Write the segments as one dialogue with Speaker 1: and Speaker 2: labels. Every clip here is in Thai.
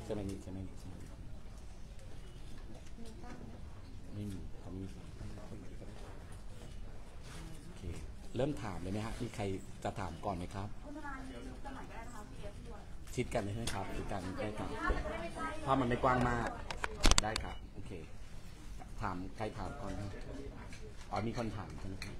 Speaker 1: จะไม่มีไม่มีเขามีโอเคเริ่มถามเลยไหมฮะมีใครจะถามก่อนไหมครับชิดกันเลยใช่ไหมครับชิดกันได้ครับถ้ามันไม่กว้างมากได้ครับโอเคถามใครถามก่อนครับอ๋อมีคนถามใช่ไหมครับ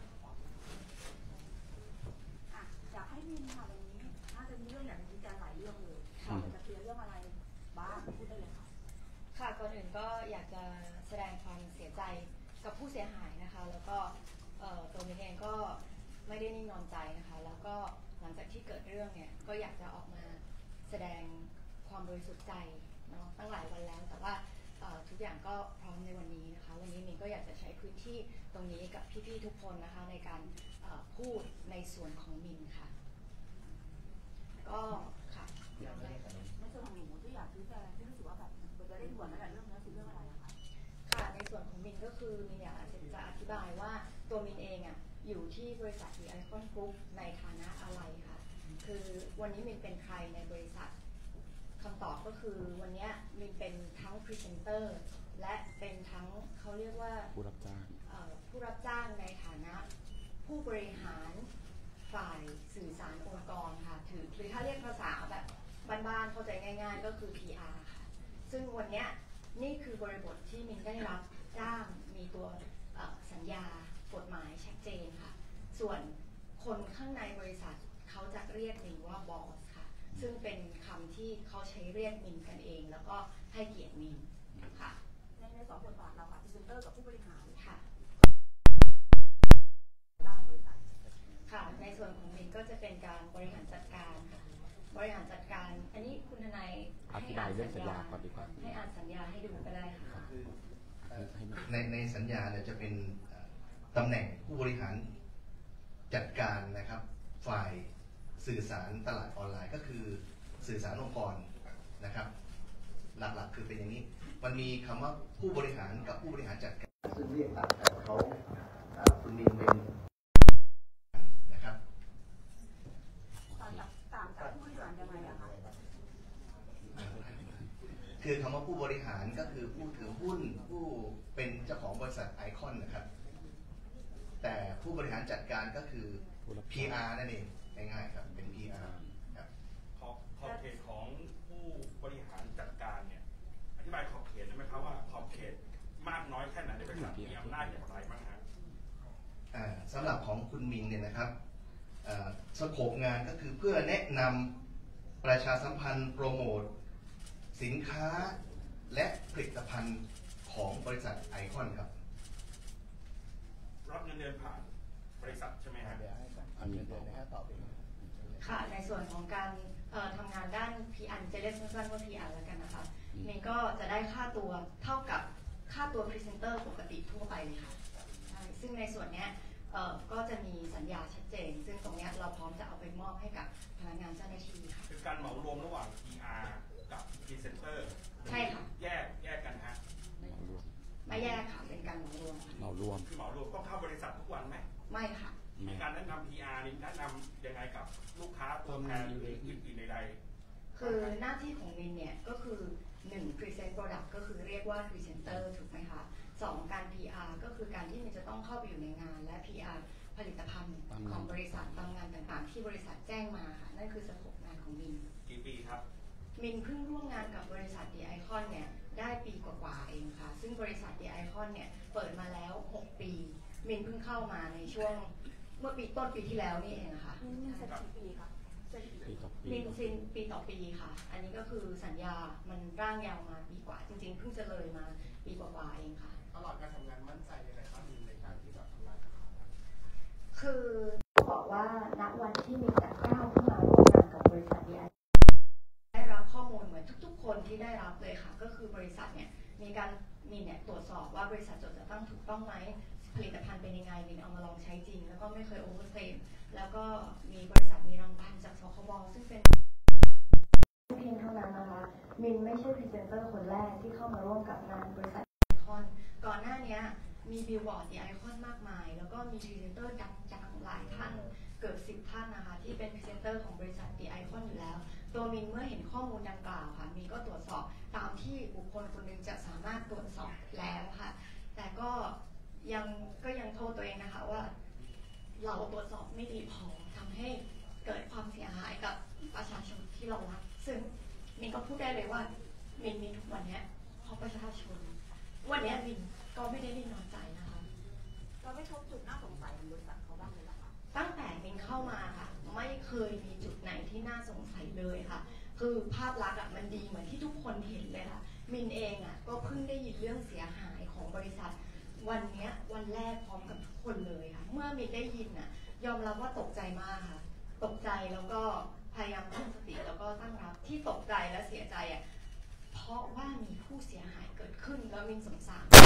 Speaker 2: อยากให้มินค่ะวันนี้น่าจะมีเรื่องอยากจะชี้แจงหลายเรื่องเลยจะเคลียร์เรื่องอะไรบ้างพูดได้เลยค่ะ
Speaker 3: ค่ะก่อนอื่นก็อยากจะแสดงความเสียใจกับผู้เสียหายนะคะแล้วก็ตัวมินเองก็ไม่ได้นิ่งนอนใจนะคะแล้วก็หลังจากที่เกิดเรื่องเนี่ยก็อยากจะออกมาแสดงความบริสุทธิ์ใจเนาะตั้งหลายวันแล้วแต่ว่าทุกอย่างก็พร้อมในวันนี้นะคะวันนี้มินก็อยากจะใช้พื้นที่ตรงนี้กับพี่ๆทุกคนนะคะในการพูดในส่วนของมินค่ะก็ค่ะ
Speaker 2: ในส่วนของหนูที่อยากชี้แจงที่รู้สึกว่าแบบจะได้ด่วนแล้วแต่เรื่องนี้คือเรื่องอะไรอะคะ
Speaker 3: ค่ะในส่วนของมินก็คือมินอยากจะอธิบายว่าตัวมินเองอ่ะอยู่ที่บริษัทThe Icon Group ในฐานะอะไรค่ะคือวันนี้มินเป็นใครในบริษัทคำตอบก็คือวันนี้มินเป็นทั้งพรีเซนเตอร์และเป็นทั้งเขาเรียกว่า
Speaker 1: ผู้รับจ้าง
Speaker 3: ในฐานะผู้บริหารฝ่ายสื่อสารองค์กรค่ะหรือถ้าเรียกภาษาแบบบ้านๆเข้าใจง่ายๆก็คือ PR ค่ะซึ่งวันนี้นี่คือบริบทที่มินได้รับจ้างมีตัวสัญญากฎหมายชัดเจนค่ะส่วนคนข้างในบริษัทเขาจะเรียกมินว่าบอสค่ะซึ่งเป็นคำที่เขาใช้เรียกมินกันเองแล้วก็ให้เกียรติมินค่ะ
Speaker 2: ในสองบทบาทเราค่ะพรีเซนเตอร์กับผู้บริหาร
Speaker 3: ค่ะ
Speaker 2: ด้านบริษัท
Speaker 3: ค่ะในส่วนของมินก็จะเป็นการบริหารจัดการค่ะบริหารจัดการอันนี้คุณทนาย
Speaker 1: ให้อ่านสัญญาก่อนดีกว่า
Speaker 3: ให้อ่านสัญญาให้ดูก็ได้ค่ะ
Speaker 4: ในสัญญาเนี่ยจะเป็นตำแหน่งผู้บริหารจัดการนะครับฝ่ายสื่อสารตลาดออนไลน์ก็คือสื่อสารองค์กรนะครับหลักๆคือเป็นอย่างนี้มันมีคำว่าผู้บริหารกับผู้บริหารจัดการซึ่งเรียกต่างกันเขาคุณมินเป็นนะครับ
Speaker 2: ต่างจากผู้บริหารยังไงอะคะ
Speaker 4: คือคำว่าผู้บริหารก็คือผู้ถือหุ้นผู้เป็นเจ้าของบริษัทไอคอนนะครับแต่ผู้บริหารจัดการก็คือ PR นั่นเองง่ายๆครับเป็น PR ครับ
Speaker 5: ขอบเขตของผู้บริหารจัดการเนี่ยอธิบายขอบเขตได้ไหมครับว่าขอบเขตมากน้อยแค่ไหนในบริษัทมีอำนาจอย่างไรบ้างครับ
Speaker 4: สำหรับของคุณมินเนี่ยนะครับสโคปงานก็คือเพื่อแนะนำประชาสัมพันธ์โปรโมทสินค้าและผลิตภัณฑ์ของบริษัทไอคอนครับ
Speaker 5: รับเงินเดือนผ่านบริษัทใช่ไหมครับ
Speaker 4: อันนี้ตอบเอง
Speaker 3: ค่ะในส่วนของการทำงานด้าน PR จะเรียกสั้นๆว่า PR แล้วกันนะคะมินก็จะได้ค่าตัวเท่ากับค่าตัวพรีเซนเตอร์ปกติทั่วไปเลยค่ะใช่ซึ่งในส่วนนี้ก็จะมีสัญญาชัดเจนซึ่งตรงนี้เราพร้อมจะเอาไปมอบให้กับพนักงานเจ้าหน้าที่ค่ะ
Speaker 5: คือการเหมารวมระหว่าง PR กับพรีเซนเตอร์
Speaker 3: ใช่ค่ะ
Speaker 5: แยกกันฮะ
Speaker 3: ไม่แยกค่ะเป็นการเหมารวม
Speaker 5: คือเหมารวมต้องเข้าบริษัททุกวันไหม
Speaker 3: ไม่ค่ะ
Speaker 5: มีการแนะนำ PR นี่แนะนำยังไงกับลูกค้าตัวแทนหรืออื่นใด
Speaker 3: ๆคือหน้าที่ของมินเนี่ยก็คือ1 present product ก็คือเรียกว่า presenter ถูกไหมคะ2การ PR ก็คือการที่มินจะต้องเข้าไปอยู่ในงานและ PR ผลิตภัณฑ์ของบริษัทตามงานต่างๆที่บริษัทแจ้งมาค่ะนั่นคือสโคปงานของมิน
Speaker 5: กี่ปีครับ
Speaker 3: มินเพิ่งร่วมงานกับบริษัท The Icon เนี่ยได้ปีกว่าๆเองค่ะซึ่งบริษัท The Icon เนี่ยเปิดมาแล้ว6ปีมินเพิ่งเข้ามาในช่วงเมื่อต้นปีที่แล้วนี่เองค่ะ
Speaker 2: มินเซ็นปีค่ะ
Speaker 3: มินซินปีต่อปีค่ะอันนี้ก็คือสัญญามันร่างยาวมาปีกว่าจริงๆเพิ่งจะเลยมาปีกว่าๆเองค่ะ
Speaker 5: ตลอดการทำงานมั่นใจยังไงบ้างในการที่แบบทำงาน
Speaker 3: คือบอกว่าณวันที่มินจะก้าวเข้ามาร่วมงานกับบริษัท The Icon ได้รับข้อมูลเหมือนทุกๆคนที่ได้รับเลยค่ะก็คือบริษัทเนี่ยมีการมินเนี่ยตรวจสอบว่าบริษัทจดจะตั้งถูกต้องไหมผลิตภัณฑ์เป็นยังไงมินเอามาลองใช้จริงแล้วก็ไม่เคยโอเวอร์เคลมแล้วก็มีบริษัทมีรางวัลจากสคบซึ่งเป็นเพียงเท่านั้นนะคะมินไม่ใช่พรีเซนเตอร์คนแรกที่เข้ามาร่วมกับงานบริษัทไอคอนก่อนหน้านี้มีบิลบอร์ดที่ไอคอนมากมายแล้วก็มีพรีเซนเตอร์ดังๆหลายท่านเกือบ10 ท่านนะคะที่เป็นพรีเซนเตอร์ของบริษัท The Icon อยู่แล้วตัวมินเมื่อเห็นข้อมูลดังกล่าวค่ะมินก็ตรวจสอบตามที่บุคคลคนหนึ่งจะสามารถตรวจสอบแล้วค่ะแต่ก็ยังโทษตัวเองนะคะว่าเราตรวจสอบไม่ดีพอทำให้เกิดความเสียหายกับประชาชนที่เรารักซึ่งมินก็พูดได้เลยว่ามินมีทุกวันนี้เพราะประชาชนวันนี้มินก็ไม่ได้นิ่งนอนใจนะคะ
Speaker 2: เราไม่พบจุดน่าสงสัยของบริษัทเขาบ้างเลยเหรอคะ
Speaker 3: ตั้งแต่มินเข้ามาค่ะไม่เคยมีจุดไหนที่น่าสงสัยเลยค่ะคือภาพลักษณ์มันดีเหมือนที่ทุกคนเห็นเลยค่ะมินเองก็เพิ่งได้ยินเรื่องเสียหายของบริษัทวันนี้วันแรกพร้อมกับทุกคนเลยค่ะเมื่อมินได้ยินยอมรับว่าตกใจมากค่ะตกใจแล้วก็พยายามตั้งสติแล้วก็ตั้งรับที่ตกใจและเสียใจเพราะว่ามีผู้เสียหายเกิดขึ้นแล้วมินสงสาร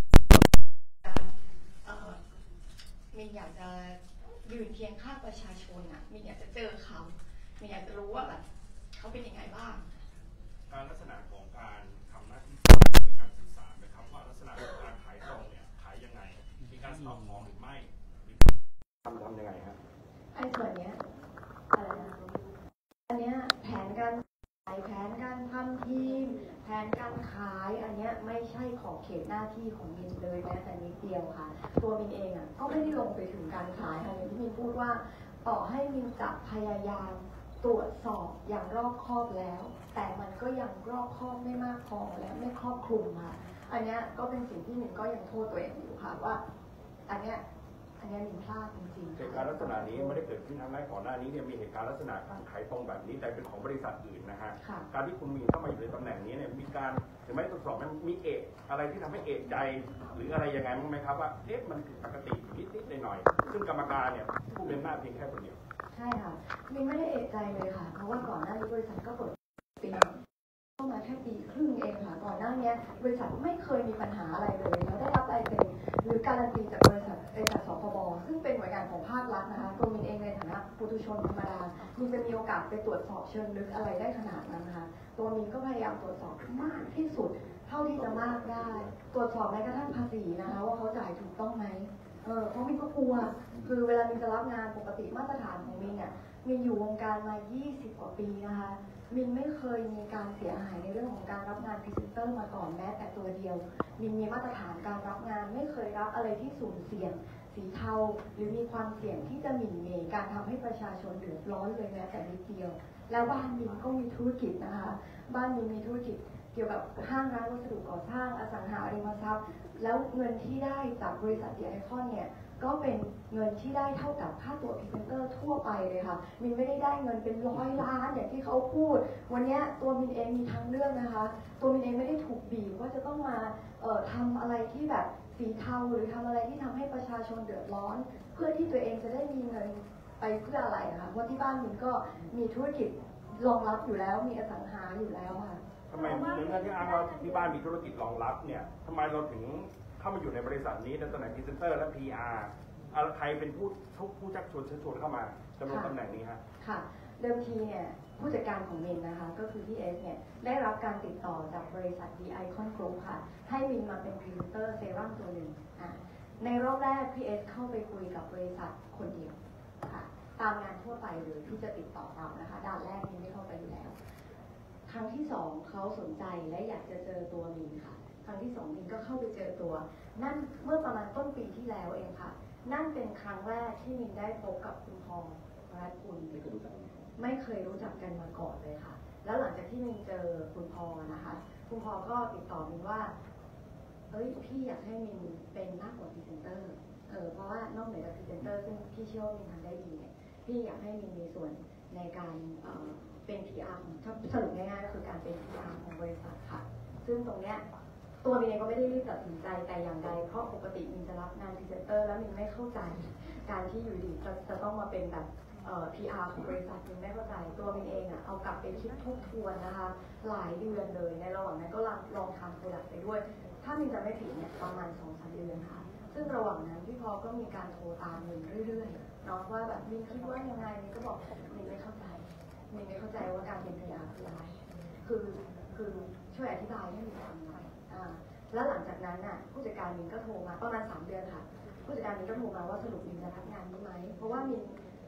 Speaker 3: มินอยากจะยืนเคียงข้างประชาชนมินอยากจะเจอเขามินอยากจะรู้ว่าแบบเขาเป็นยังไงบ้าง
Speaker 5: การลักษณะของการทำหน้าที่ในการสื่อสารนะครับว่าลักษณะของการขายตรงเนี่ยขายยังไงมีการสอบมองหรือไม่ทำยังไงครับ
Speaker 3: ไอ้ส่วนเนี้ยอะไรนะอันเนี้ยแผนการขายแผนการทำทีมแผนการขายอันเนี้ยไม่ใช่ขอบเขตหน้าที่ของมินเลยแม้แต่นิดเดียวค่ะตัวมินเองก็ไม่ได้ลงไปถึงการขายค่ะอย่างที่มินพูดว่าต่อให้มินจะพยายามตรวจสอบอย่างรอบคอบแล้วแต่มันก็ยังรอบคอบไม่มากพอและไม่ครอบคลุมค่ะอันเนี้ยก็เป็นสิ่งที่มินก็ยังโทษตัวเองอยู่ค่ะว่าอันเนี้ยมินพลาดจริงๆ
Speaker 5: เหตุการณ์ลักษณะนี้ไม่ได้เกิดขึ้นครั้งแรกก่อนหน้านี้เนี่ยมีเหตุการณ์ลักษณะการขายตรงแบบนี้แต่เป็นของบริษัทอื่นนะฮะการที่คุณมีเข้ามาอยู่ในตำแหน่งนี้เนี่ยมีการถึงแม้ตรวจสอบมันมีอะไรที่ทำให้เอกใจหรืออะไรยังไงบ้างไหมครับว่ามันผิดปกตินิดๆหน่อยๆซึ่งกรรมการเนี่ยผู้เป็นหน้าเพียงแค่คนเดียว
Speaker 3: ใช่ค่ะมินไม่ได้เอกใจเลยค่ะเพราะว่าก่อนหน้านี้บริษัทก็เปิดปีเข้ามาแค่ปีครึ่งเองค่ะก่อนหน้านี้บริษัทไม่เคยมีปัญหาอะไรเลยแล้วได้รับลายเซ็นหรือการันตีจากบริษัทสคบซึ่งเป็นหน่วยงานของภาครัฐนะคะตัวมินเองในฐานะปุถุชนธรรมดามินจะมีโอกาสไปตรวจสอบเชิงลึกอะไรได้ขนาดนั้นนะคะตัวมินก็พยายามตรวจสอบมากที่สุดเท่าที่จะมากได้ตรวจสอบแม้กระทั่งภาษีนะคะว่าเขาจ่ายถูกต้องไหมเพราะมินก็กลัวคือเวลามินจะรับงานปกติมาตรฐานของมินมินอยู่วงการมา20 กว่าปีนะคะมินไม่เคยมีการเสียหายในเรื่องของการรับงานพรีเซนเตอร์มาก่อนแม้แต่ตัวเดียวมินมีมาตรฐานการรับงานไม่เคยรับอะไรที่สุ่มเสี่ยงสีเทาหรือมีความเสี่ยงที่จะหมิ่นเหม่การทำให้ประชาชนเดือดร้อนเลยแม้แต่นิดเดียวแล้วบ้านมินก็มีธุรกิจนะคะบ้านมินมีธุรกิจเกี่ยวกับห้างร้านวัสดุก่อสร้างอสังหาริมทรัพย์แล้วเงินที่ได้จากบริษัท The Icon เนี่ยก็เป็นเงินที่ได้เท่ากับค่าตัวพรีเซนเตอร์ทั่วไปเลยค่ะมินไม่ได้เงินเป็น100 ล้านอย่างที่เขาพูดวันนี้ตัวมินเองมีทางเลือกนะคะตัวมินเองไม่ได้ถูกบีบว่าจะต้องมาทำอะไรที่แบบสีเทาหรือทำอะไรที่ทำให้ประชาชนเดือดร้อนเพื่อที่ตัวเองจะได้มีเงินไปเพื่ออะไรคะเพราะที่บ้านมินก็มีธุรกิจรองรับอยู่แล้วมีอสังหาอยู่แล้วค่ะ
Speaker 5: ทำไมในเมื่อที่อ้างว่าที่บ้านมีธุรกิจรองรับเนี่ยทำไมเราถึงเข้ามาอยู่ในบริษัทนี้ในตำแหน่งพรีเซนเตอร์และ PR ใครเป็นผู้ชักชวนเข้ามาดำรงตำแหน่งนี้ฮะ
Speaker 3: ค่ะเดิมทีเนี่ยผู้จัดการของมินนะคะก็คือพี่เอสเนี่ยได้รับการติดต่อจากบริษัท The Icon Group ค่ะให้มินมาเป็นพรีเซนเตอร์เซรั่มตัวหนึ่งในรอบแรกพี่เอสเข้าไปคุยกับบริษัทคนเดียวค่ะตามงานทั่วไปเลยที่จะติดต่อเรานะคะด้านแรกมินไม่เข้าไปอยู่แล้วครั้งที่2เขาสนใจและอยากจะเจอตัวมินค่ะครั้งที่2มินก็เข้าไปเจอตัวนั่นเมื่อประมาณต้นปีที่แล้วเองค่ะนั่นเป็นครั้งแรกที่มินได้พบกับคุณพรรัตน์กุลไม่เคยรู้จักกันมาก่อนเลยค่ะแล้วหลังจากที่มินเจอคุณพรนะคะคุณพรก็ติดต่อมินว่าพี่อยากให้มินเป็นมากกว่าพรีเซนเตอร์เพราะว่านอกเหนือจากพรีเซนเตอร์ซึ่งพี่เชื่อว่ามินทำได้ดีเนี่ยพี่อยากให้มินมีส่วนในการเป็น PR ของสรุปง่ายๆก็คือการเป็น PR ของบริษัทค่ะซึ่งตรงเนี้ยตัวมินเองก็ไม่ได้รีบตัดสินใจแต่อย่างใดเพราะปกติมินจะรับงานพรีเซนเตอร์แล้วมินไม่เข้าใจการที่อยู่ดีจะต้องมาเป็นแบบPR ของบริษัทมินไม่เข้าใจตัวมินเองเอากลับไปคิดทบทวนนะคะหลายเดือนเลยในระหว่างนั้นก็ลองทำโปรดักต์ไปด้วยถ้ามินจะไม่ผิดเนี่ยประมาณ 2-3 เดือนค่ะซึ่งระหว่างนั้นพี่พอก็มีการโทรตามมินเรื่อยๆน้องว่าแบบมินคิดว่ายังไงมินก็บอกมินไม่เข้าใจว่าการเป็น PR คืออะไรคือช่วยอธิบายให้มินฟังหน่อยแล้วหลังจากนั้นผู้จัดการมินก็โทรมาประมาณ3 เดือนค่ะผู้จัดการมินก็โทรมาว่าสรุปมินจะรับงานนี้ไหมเพราะว่ามิน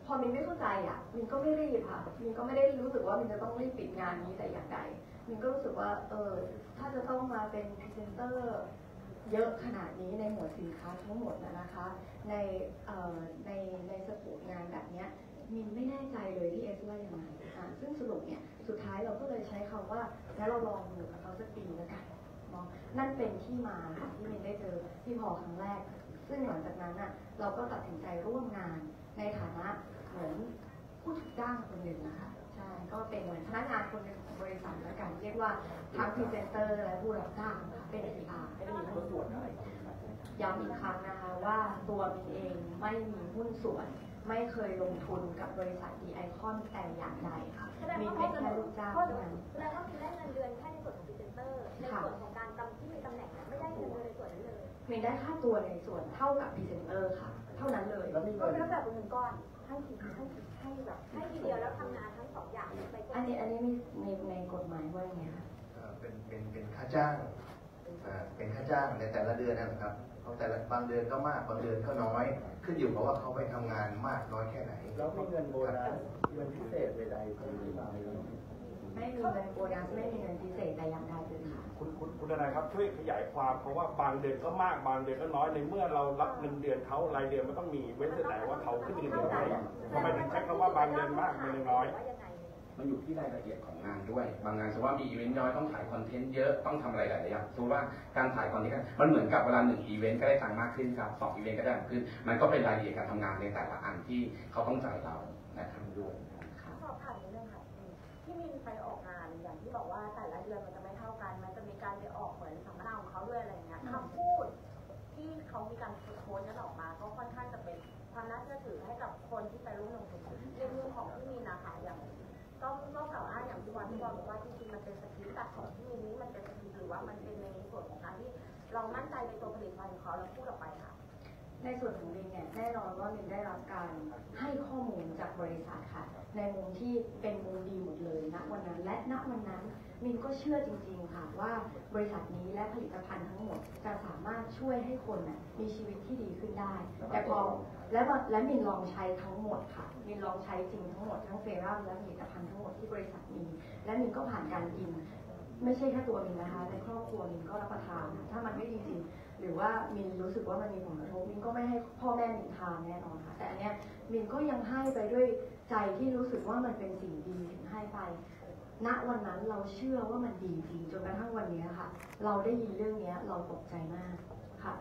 Speaker 3: พอมินไม่เข้าใจอ่ะมินก็ไม่รีบค่ะมินก็ไม่ได้รู้สึกว่ามินจะต้องรีบปิดงานนี้แต่อย่างใดมินก็รู้สึกว่าถ้าจะต้องมาเป็นพรีเซนเตอร์เยอะขนาดนี้ในหมวดสินค้าทั้งหมดนะคะในสกูปงานแบบนี้มินไม่แน่ใจเลยที่เอสว่ายังไงซึ่งสรุปเนี่ยสุดท้ายเราก็เลยใช้คำว่าแล้วเราลองดูกับเขาสักปีแล้วกันเนาะนั่นเป็นที่มาค่ะที่มินได้เจอพี่พอครั้งแรกซึ่งหลังจากนั้นอ่ะเราก็ตัดสินใจร่วมงานในฐานะเหมือนผู้ถูกจ้างคนหนึ่งนะคะใช่ก็เป็นเหมือนพนักงานคนหนึ่งของบริษัทแล้วกันเรียกว่าทั้งพรีเซนเตอร์และผู้รับจ้างเป็น PR
Speaker 1: ไม่ได้มีหุ้นส่วนอะไร
Speaker 3: ย้ำอีกครั้งนะคะว่าตัวมินเองไม่มีหุ้นส่วนไม่เคยลงทุนกับบริษัทดีไอคอนแต่อย่างใดค่ะมินเป็นแค่ลูกจ้างเท่านั้น
Speaker 2: แสดงว่ามินได้เงินเดือนแค่ในส่วนของพรีเซนเตอร์ในส่วนของการที่มีตำแหน่งไม่ได้เงินเดือนในส่วนนั้นเลย
Speaker 3: มินได้ค่าตัวในส่วนเท่ากับพรีเซนเตอร์ค่ะเท่านั้นเลย
Speaker 2: แล้วมีเงินแบบเงินก้อนให้ทีแบบให้ทีเดียวแล้วทำงานทั้งสองอย่างไป
Speaker 3: อันนี้มีในกฎหมายว่ายังไงคะ
Speaker 4: เป็นค่าจ้างเป็นค่าจ้างในแต่ละเดือนนะครับเขาแต่ละบางเดือนก็มากบางเดือนก็น้อยขึ้นอยู่กับว่าเขาไปทำงานมากน้อยแค่ไหน
Speaker 1: แล้วมีเงินโบนัสเงินพิเศษใดๆที่มีบ้าง
Speaker 3: ไม่มีเงินโบนัสไม่มีเงินพิเศษแต่อย่างใดเลยค่ะ
Speaker 5: คุณทนายครับช่วยขยายความเพราะว่าบางเดือนก็มากบางเดือนก็น้อยในเมื่อเรารับเงินเดือนเขารายเดือนมันต้องมีเว้นแต่ว่าเขาขึ้นเงินเดือนเท่าไหร่ทำไมถึงใช้คำว่าบางเดือนมากบางเดือนน้อย
Speaker 1: มันอยู่ที่รายละเอียดของงานด้วยบางงานสมมติว่ามีอีเวนต์น้อยต้องถ่ายคอนเทนต์เยอะต้องทำอะไรหลายๆอย่างสมมติว่าการถ่ายคอนเทนต์มันเหมือนกับเวลา1อีเวนต์ก็ได้ตังค์มากขึ้นครับ2อีเวนต์ก็ได้ขึ้นมันก็เป็นรายละเอียดการทำงานในแต่ละอันที่เขาต้องจ่ายเรานะครับด้วย
Speaker 2: สอบถามนิดนึงค่ะที่มินไปออกงานอย่างที่บอกว่าแต่ละเดือนมันจะไม่เท่ากันมันจะมีการไปออกเหมือนสัมมนาของเขาด้วยอะไรเงี้ยคำพูดที่เขามีการโพสต์กันออกมาก็ค่อนข้างจะเป็นความน่าเชื่อถือให้กับคนที่ไปร่วมลงทุนในเรื่องของที่มินนะคะอย่างก็กล่าวอ้างอย่างที่วันบอกว่าจริงๆมันเป็นสกิลแต่ของที่มินนี้มันเป็นสกิลหรือว่ามันเป็นในส่วนของการที่เรามั่นใจในตัวผลิตภัณฑ์ของเขาแล้วพูดออกไปค่ะ
Speaker 3: ในส่วนของมินเนี่ยแน่นอนว่ามินได้รับการให้ข้อมูลจากบริษัทค่ะในมุมที่เป็นมุมดีหมดเลยณวันนั้นและณวันนั้นมินก็เชื่อจริงๆค่ะว่าบริษัทนี้และผลิตภัณฑ์ทั้งหมดจะสามารถช่วยให้คนมีชีวิตที่ดีขึ้นได้แต่พอและมินลองใช้ทั้งหมดค่ะมินลองใช้จริงทั้งหมดทั้งเซรั่มและผลิตภัณฑ์ทั้งหมดที่บริษัทมีและมินก็ผ่านการกินไม่ใช่แค่ตัวมินนะคะในครอบครัวมินก็รับประทานถ้ามันไม่ดีจริงหรือว่ามินรู้สึกว่ามันมีผลกระทบมินก็ไม่ให้พ่อแม่มินทานแน่นอนค่ะแต่อันเนี้ยมินก็ยังให้ไปด้วยใจที่รู้สึกว่ามันเป็นสิ่งดีถึงให้ไปณวันนั้นเราเชื่อว่ามันดีจริงจนกระทั่งวันนี้ค่ะเราได้ยินเรื่องนี้เราตกใจมากค่ะ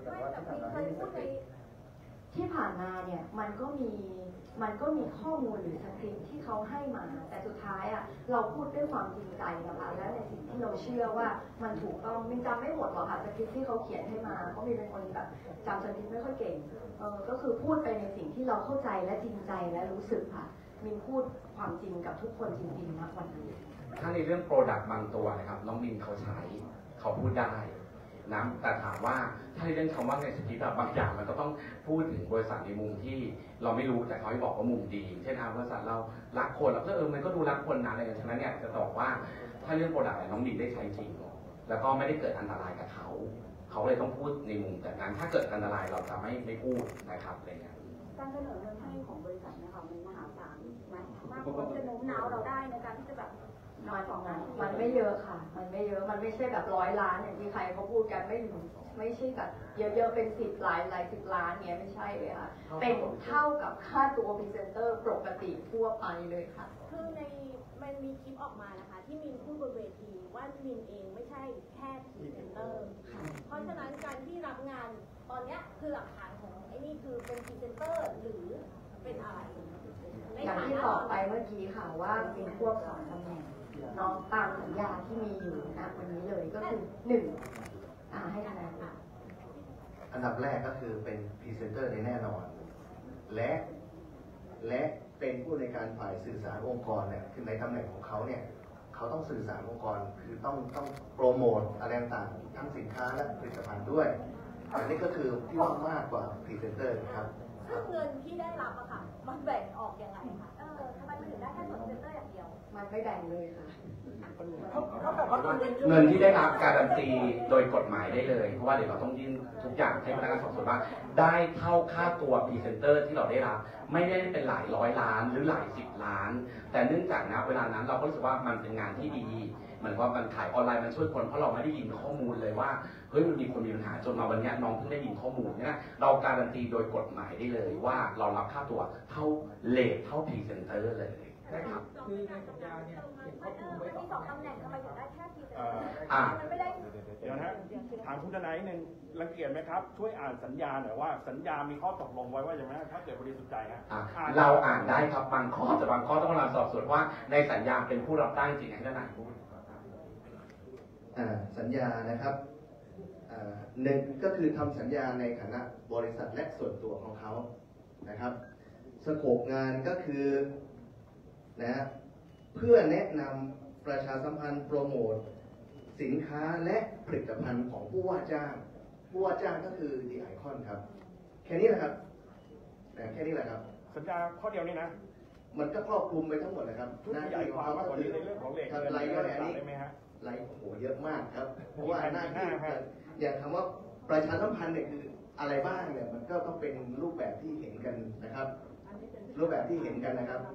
Speaker 3: ที่ผ่านมาเนี่ยมันก็มีข้อมูลหรือสคริปต์ที่เขาให้มาแต่สุดท้ายเราพูดด้วยความจริงใจนะคะและในสิ่งที่เราเชื่อว่ามันถูกต้องมินจำไม่หมดหรอกค่ะสคริปต์ที่เขาเขียนให้มาเพราะมินเป็นคนแบบจำสคริปต์ไม่ค่อยเก่งก็คือพูดไปในสิ่งที่เราเข้าใจและจริงใจและรู้สึกค่ะมินพูดความจริงกับทุกคนจริงๆนะวันนี้
Speaker 1: ถ้าในเรื่องโปรดักต์บางตัวนะครับน้องมินเขาใช้เขาพูดได้นะแต่ถามว่าถ้าในเรื่องคำว่าในสคริปต์บางอย่างมันก็ต้องพูดถึงบริษัทในมุมที่เราไม่รู้แต่เขาให้บอกว่ามุมดีเช่นบริษัทเรารักคนแล้วก็มันก็ดูรักคนนะอะไรอย่างนั้นเนี่ยจะบอกว่าถ้าเรื่องโปรดักต์น้องมินได้ใช้จริงแล้วก็ไม่ได้เกิดอันตรายกับเขาเลยต้องพูดในมุมแต่งานถ้าเกิดอันตรายเราจะไม่พูดนะครับอะไรเงี้ย
Speaker 2: การเสนอเงินให้ของบริษัทนะคะมันมหาศาลไหมมากกว่าจะโน้มน้าวเราได้ในการที่จะแบบ
Speaker 3: มันไม่เยอะค่ะมันไม่เยอะมันไม่ใช่แบบ100 ล้านอย่างที่ใครเขาพูดกันไม่ใช่แบบเยอะๆเป็น10 หลาย10 ล้านเงี้ยไม่ใช่เลยค่ะเป็นเท่ากับค่าตัวพรีเซนเตอร์ปกติทั่วไปเลยค่ะ
Speaker 2: คือมันมีคลิปออกมานะคะที่มินพูดบนเวทีว่ามินเองไม่ใช่แค่พรีเซนเตอร์เพราะฉะนั้นการที่รับงานตอนนี้คือหลักฐานของไอ้นี่คือเป็นพรีเซนเตอร์หรือเป็นอะไร
Speaker 3: อย่างที่บอกไปเมื่อกี้ค่ะว่ามินควบ2 ตำแหน่งน้องตามสัญญาที่มีอยู่นะวันนี้เลยก็คือ1ให้คะแนน
Speaker 4: อันดับแรกก็คือเป็นพรีเซนเตอร์ในแน่นอนและเป็นผู้ในการฝ่ายสื่อสารองค์กรเนี่ยคือในตำแหน่งของเขาเนี่ยเขาต้องสื่อสารองค์กรคือต้องโปรโมทอะไรต่างๆทั้งสินค้าและผลิตภัณฑ์ด้วยอันนี้ก็คือที่ว่ามากกว่าพรีเซนเตอร์ครับ
Speaker 2: ซึ่งเงินที่ได้รับอะค่ะมันแบ่งออกยังไงคะทำไมมันถึงได้แค่ส่วนเซ็นเตอร์อย่างเดียว
Speaker 3: มันไม่แบ่งเลยค่ะ
Speaker 1: เงินที่ได้รับการันตีโดยกฎหมายได้เลยเพราะว่าเดี๋ยวเราต้องยื่นทุกอย่างให้พนักงานสอบสวนว่าได้เท่าค่าตัวพรีเซนเตอร์ที่เราได้รับไม่ได้เป็นหลายร้อยล้านหรือหลาย10 ล้านแต่เนื่องจากนะเวลานั้นเราก็รู้สึกว่ามันเป็นงานที่ดีเหมือนว่ามันขายออนไลน์มันช่วยคนเพราะเราไม่ได้ยินข้อมูลเลยว่าเฮ้ยมันมีคนมีปัญหาจนมาวันนี้น้องเพิ่งได้ยินข้อมูลเนี่ยเราการันตีโดยกฎหมายได้เลยว่าเรารับค่าตัวเท่าเลทเท่าพรีเซนเตอร์เลยนะครับ
Speaker 6: คือในสัญญาเนี่ยเขาปูไว้
Speaker 2: มันมี2 ตำแหน่งทำไมถึงได้แค่พรีเซนเตอร์มันไม่ได้
Speaker 5: เดี๋ยวนะถามคุณทนายนึงรังเกียจไหมครับช่วยอ่านสัญญาหน่อยว่าสัญญามีข้อตกลงไว้ว่าอย่างไรถ้าเกิดบริสุทธิ์ใจฮะ
Speaker 1: เราอ่านได้ครับบางข้อแต่บางข้อต้องรอสอบสวนว่าในสัญญาเป็นผู้รับได้จริงให้ทนายพูด
Speaker 4: สัญญานะครับหนึ่งก็คือทำสัญญาในฐานะบริษัทและส่วนตัวของเขานะครับสโคปงานก็คือนะเพื่อแนะนำประชาสัมพันธ์โปรโมทสินค้าและผลิตภัณฑ์ของผู้ว่าจ้างก็คือดีไอคอนครับแค่นี้แหละครับแค่นี้แหละครับ
Speaker 5: สัญญาข้อเดียวนี้นะ
Speaker 4: มันก็ครอบคลุมไปทั้งหมดเลยครับ
Speaker 5: หน้าที่ของเขาก็คือในเรื่องของเหล็กเงินอะไรได้ไหมฮะ
Speaker 4: ไลฟ์โอ้โหเยอะมากครับเพราะว่าหน้าที่อย่างคำว่าประชาสัมพันธ์เนี่ยคืออะไรบ้างเนี่ยมันก็ต้องเป็นรูปแบบที่เห็นกันนะครับรูปแบบที่เห็นกันนะครับ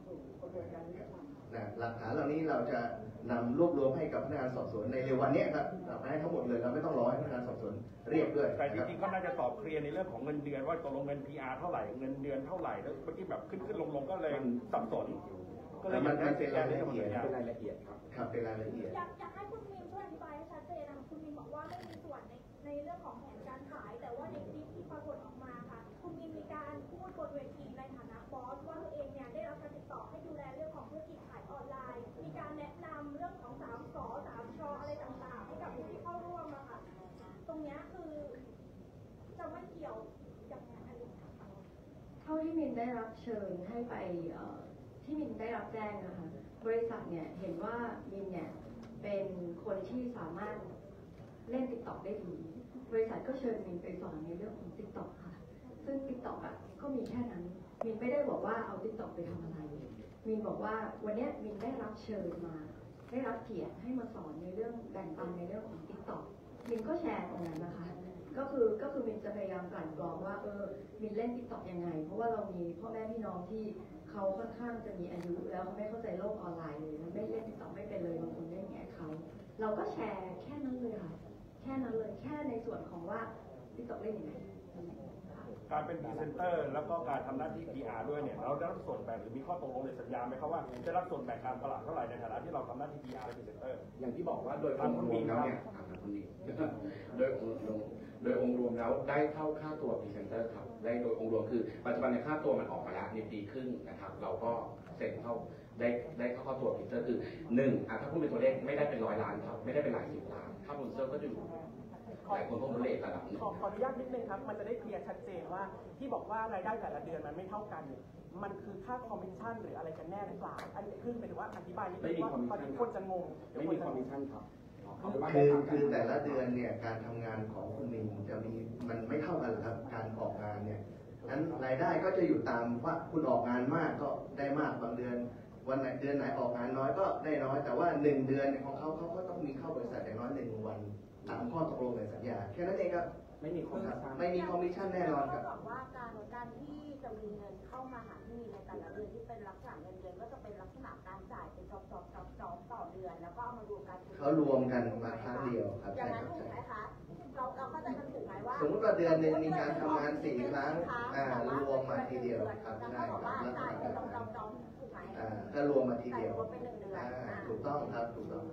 Speaker 4: หลักฐานเหล่านี้เราจะนำรวบรวมให้กับพนักงานสอบสวนในเร็ววันนี้ครับเราให้ทั้งหมดเลยเราไม่ต้องรอให้พนักงานสอบสวนเรียกด้วย
Speaker 5: แต่จริงๆก็น่าจะตอบเคลียร์ในเรื่องของเงินเดือนว่าตกลงเงิน PR เท่าไหร่เงินเดือนเท่าไหร่แล้วเมื่อกี้แบบขึ้นลงก็เลยสับสน
Speaker 4: ก็เลยมันเป็นรายละเอียด
Speaker 1: ครับ
Speaker 4: เป็นรายละเอียด
Speaker 2: อยากให้คุณมินช่วยอธิบายให้ชัดเจนนะคะคุณมินบอกว่าไม่มีส่วนในเรื่องของแผนการขายแต่ว่าในคลิปที่ปรากฏออกมาค่ะคุณมินมีการพูดบนเวทีในฐานะบอสว่าตัวเองเนี่ยได้รับการติดต่อให้ดูแลเรื่องของธุรกิจขายออนไลน์มีการแนะนำเรื่องของ3 ส 3 ชอะไรต่างๆให้กับผู้ที่เข้าร่วมอะค่ะตรงนี้คือจะไม่เกี่ยวอย่างไร
Speaker 3: เท่าที่มินได้รับเชิญให้ไปที่มินได้รับแจ้งนะคะบริษัทเนี่ยเห็นว่ามินเนี่ยเป็นคนที่สามารถเล่น TikTok ได้ดีบริษัทก็เชิญมินไปสอนในเรื่องของ TikTok ค่ะซึ่ง TikTok ก็มีแค่นั้นมินไม่ได้บอกว่าเอา TikTok ไปทำอะไรมินบอกว่าวันนี้มินได้รับเชิญมาได้รับเกียรติให้มาสอนในเรื่องแบ่งปันในเรื่องของ TikTok มินก็แชร์ตรงนั้นนะคะก็คือมินจะพยายามกลั่นกรองว่ามินเล่น TikTok ยังไงเพราะว่าเรามีพ่อแม่พี่น้องที่เขาค่อนข้างจะมีอายุแล้วเขาไม่เข้าใจโลกออนไลน์เลยไม่เล่น TikTok ไม่เป็นเลยบางคนเล่นแง่เขาเราก็แชร์แค่นั้นเลยค่ะแค่นั้นเลยแค่ในส่วนของว่า TikTok เล่นยังไง
Speaker 5: การเป็นพรีเซนเตอร์แล้วก็การทำหน้าที่ PR ด้วยเนี่ยเราได้รับส่วนแบ่งหรือมีข้อตกลงในสัญญาไหมครับว่าจะรับส่วนแบ่งการตลาดเท่าไหร่ในฐานะที่เราทำหน้าที่ PR และพรีเซนเตอร์
Speaker 1: อย่างที่บอกว่าโดยองค์รวมแล้วเนี่ยโดยองค์รวมแล้วได้เท่าค่าตัวพรีเซนเตอร์ครับได้โดยองค์รวมคือปัจจุบันในค่าตัวมันออกมาแล้วในปีครึ่งนะครับเราก็เซ็นเข้าได้เข้าตัวพรีเซนเตอร์คือถ้าพูดเป็นตัวเลขไม่ได้เป็น100 ล้านครับไม่ได้เป็นหลาย10 ล้านค่าพรีเซนเตอร์ก็จะอยู่หลายคนก็ตัวเลขระดับนึง
Speaker 6: ขออนุญาตนิดนึงครับมันจะได้เคลียร์ชัดเจนว่าที่บอกว่ารายได้แต่ละเดือนมันไม่เท่ากันมันคือค่าคอมมิชชั่นหรืออะไรกันแน่หรือเปล่าอันนี้คือเป็นว่าอธิบายนิดนึงว่าตอนนี้คนจะงง
Speaker 1: ไม่มีคอมมิชชั่นครับ
Speaker 4: คือแต่ละเดือนเนี่ยการทำงานของคุณมินจะมีมันไม่เท่ากันครับการออกงานเนี่ยนั้นรายได้ก็จะอยู่ตามว่าคุณออกงานมากก็ได้มากบางเดือนวันไหนเดือนไหนออกงานน้อยก็ได้น้อยแต่ว่า1 เดือนของเขาก็ต้องมีเข้าบริษัทอย่างน้อย1 วันตามข้อตกลงในสัญญาแค่นั้นเองครับ
Speaker 1: ไม่มีคอมมิชชั่น
Speaker 4: แน่นอนครับ
Speaker 2: บอกว่าการที่จะมีเงินเข้ามาหาที่มีในแต่ละเดือนที่เป็นลักษณะเงินเดือนก็จะเป็นลักษณะการจ่ายเป็นจอบต่อเดือนแล้วก็เอามารวมกัน
Speaker 4: เขารวมกันมาครั้งเดียวครับ
Speaker 2: อย่างนั้นถูกไหมคะเราเข้าใจมันถูกไหมว่า
Speaker 4: สมมติว่าเดือนนึงมีการทำงาน4 ครั้งรวมมาทีเดียวครับ
Speaker 2: ใช่ครับแล้วก็จ่ายเป็นจอบถูกไหม
Speaker 4: ก็รวมมาทีเดียวถูกต้องครับถูกต้อง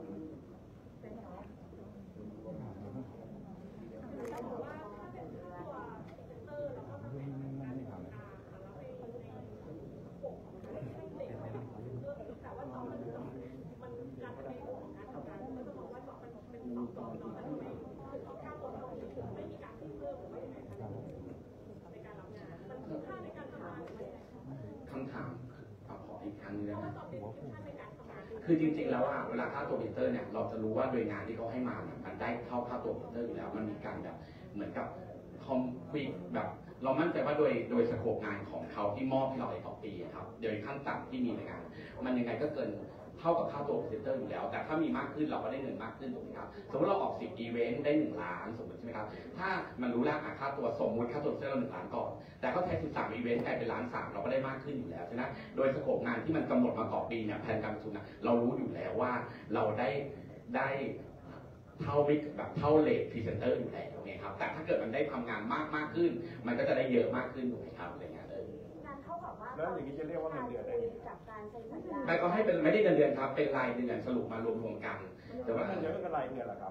Speaker 1: คำถามขออีกครั้งนึงนะคือจริงๆแล้วเวลาค่าตัวพรีเซนเตอร์เนี่ยเราจะรู้ว่าโดยงานที่เขาให้มาเนี่ยมันได้เท่าค่าตัวพรีเซนเตอร์อยู่แล้วมันมีการแบบเหมือนกับคุยแบบเรามั่นใจว่าโดยสโคปงานของเขาที่มอบให้เราในต่อปีครับโดยขั้นต่ำที่มีในงานมันยังไงก็เกินเท่ากับค่าตัวพรีเซนเตอร์อยู่แล้วแต่ถ้ามีมากขึ้นเราก็ได้เงินมากขึ้นถูกไหมครับสมมติเราออก10อีเวนต์ได้1 ล้านสมมติใช่ไหมครับถ้ามันรู้แล้วค่าตัวสมมติค่าตัวพรีเซนเตอร์เรา1 ล้านก่อนแต่เขาใช้13อีเวนต์กลายเป็น1.3 ล้านเราก็ได้มากขึ้นอยู่แล้วใช่ไหมโดยสโคปงานที่มันกำหนดมาต่อปีเนี่ยแผนการประชุมนะเรารู้อยู่แล้วว่าเราได้เท่าแบบเท่าเลทพรีเซนเตอร์อยู่แล้วเนี่ยครับแต่ถ้าเกิดมันได้ทำงานมากขึ้นมันก็จะได้เยอะมากขึ้นถูกไหมครับอะไรเงี้ย
Speaker 2: การเท่ากับว่า
Speaker 5: แล้วอย่างนี้จะเรียกว่าเงินเดือนได้ไหม
Speaker 2: กับการเซ็นสัญญา
Speaker 1: ไม่ก็ให้เป็นไม่ได้เดือนครับเป็นรายเดือนสรุปมารวมกันแต่ว่า
Speaker 5: เงินเดือนก็รายเดือนแหละครับ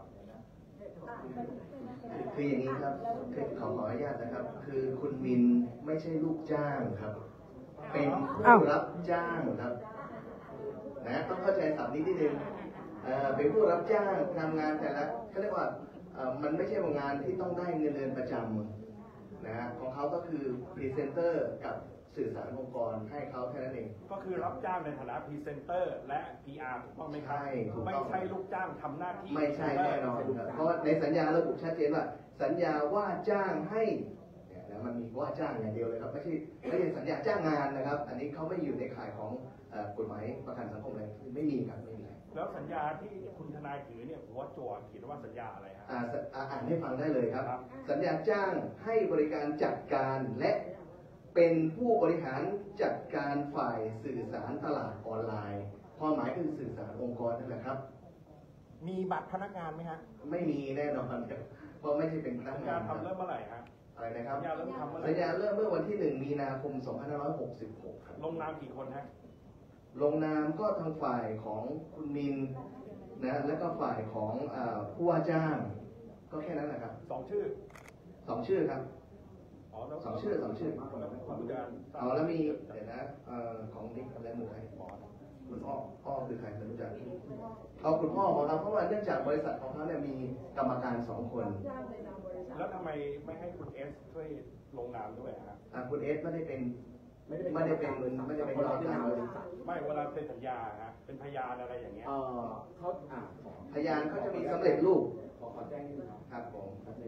Speaker 4: คืออย่างนี้ครับคือขออนุญาตนะครับ คือคุณมินไม่ใช่ลูกจ้างครับ เป็นผู้รับจ้างครับนะต้องเข้าใจศัพท์นี้นิดนึงเป็นผู้รับจ้างทำงานแต่ละเขาเรียกว่ามันไม่ใช่งานที่ต้องได้เงินเดือนประจำนะฮะของเขาก็คือพรีเซนเตอร์กับสื่อสารองค์กรให้เขาแค่นั้นเอง
Speaker 5: ก็คือรับจ้างในฐานะพรีเซนเตอร์และ PR ถูกต้องไหมครับ
Speaker 4: ใช่ถูกต้อง
Speaker 5: ไม่ใช่ลูกจ้างทำหน้าที่
Speaker 4: ไม่ใช่แน่นอนครับเพราะในสัญญาระบุชัดเจนว่าสัญญาว่าจ้างให้เนี่ยนะมันมีว่าจ้างอย่างเดียวเลยครับไม่ใช่สัญญาจ้างงานนะครับ อันนี้เขาไม่อยู่ในข่ายของกฎหมายประกันสังคมอะไรไม่มีครับไม่มี
Speaker 5: แล้วสัญญาที่คุณทนายถือเนี่ยหัวโจทย์เขียนว่าสัญญาอะไรฮะ
Speaker 4: อ่านให้ฟังได้เลยครับ สัญญาจ้างให้บริการจัดการและเป็นผู้บริหารจัดการฝ่ายสื่อสารตลาดออนไลน์ความหมายคือสื่อสารองค์กรนั่นแหละครับ
Speaker 5: มีบัตรพนักงานไหมฮะ
Speaker 4: ไม่มีแน่นอนเพราะไม่ใช่เป็นพนักงาน
Speaker 5: ทำเริ่มเมื่อไหร่ฮะ
Speaker 4: อะไรนะครับ
Speaker 5: สัญญาเริ่มทำเมื่อไหร่
Speaker 4: สัญญาเริ่มเมื่อวันที่1 มีนาคม 2566ครับ
Speaker 5: ลงนามกี่คนฮะ
Speaker 4: ลงนามก็ทางฝ่ายของคุณมินนะแล้วก็ฝ่ายของผู้ว่าจ้างก็แค่นั้นแหละครับ
Speaker 5: 2 ชื่อ
Speaker 4: 2 ชื่อครับ2 ชื่อแล้วมีเดี๋ยวนะของนิกอะไรหมู่ไหนคุณพ่อคือใครไม่รู้จักเอาคุณพ่อของเราเพราะว่าเนื่องจากบริษัทของเขาเนี่ยมีกรรมการ2 คน
Speaker 5: แล้วทำไมไม่ให้คุณเอสช่วยลงนามด้วยฮะ
Speaker 4: คุณเอสไม่ได้เป็นรองประธานบริษัท
Speaker 5: ไม่เวลาเซ็นสัญญาฮะเป็นพยานอะไรอย่างเงี้ย
Speaker 1: เขา
Speaker 4: พยานเขาจะมีสำเร็จรูป
Speaker 1: ขอแจ้งนิดนึง
Speaker 4: ครับผม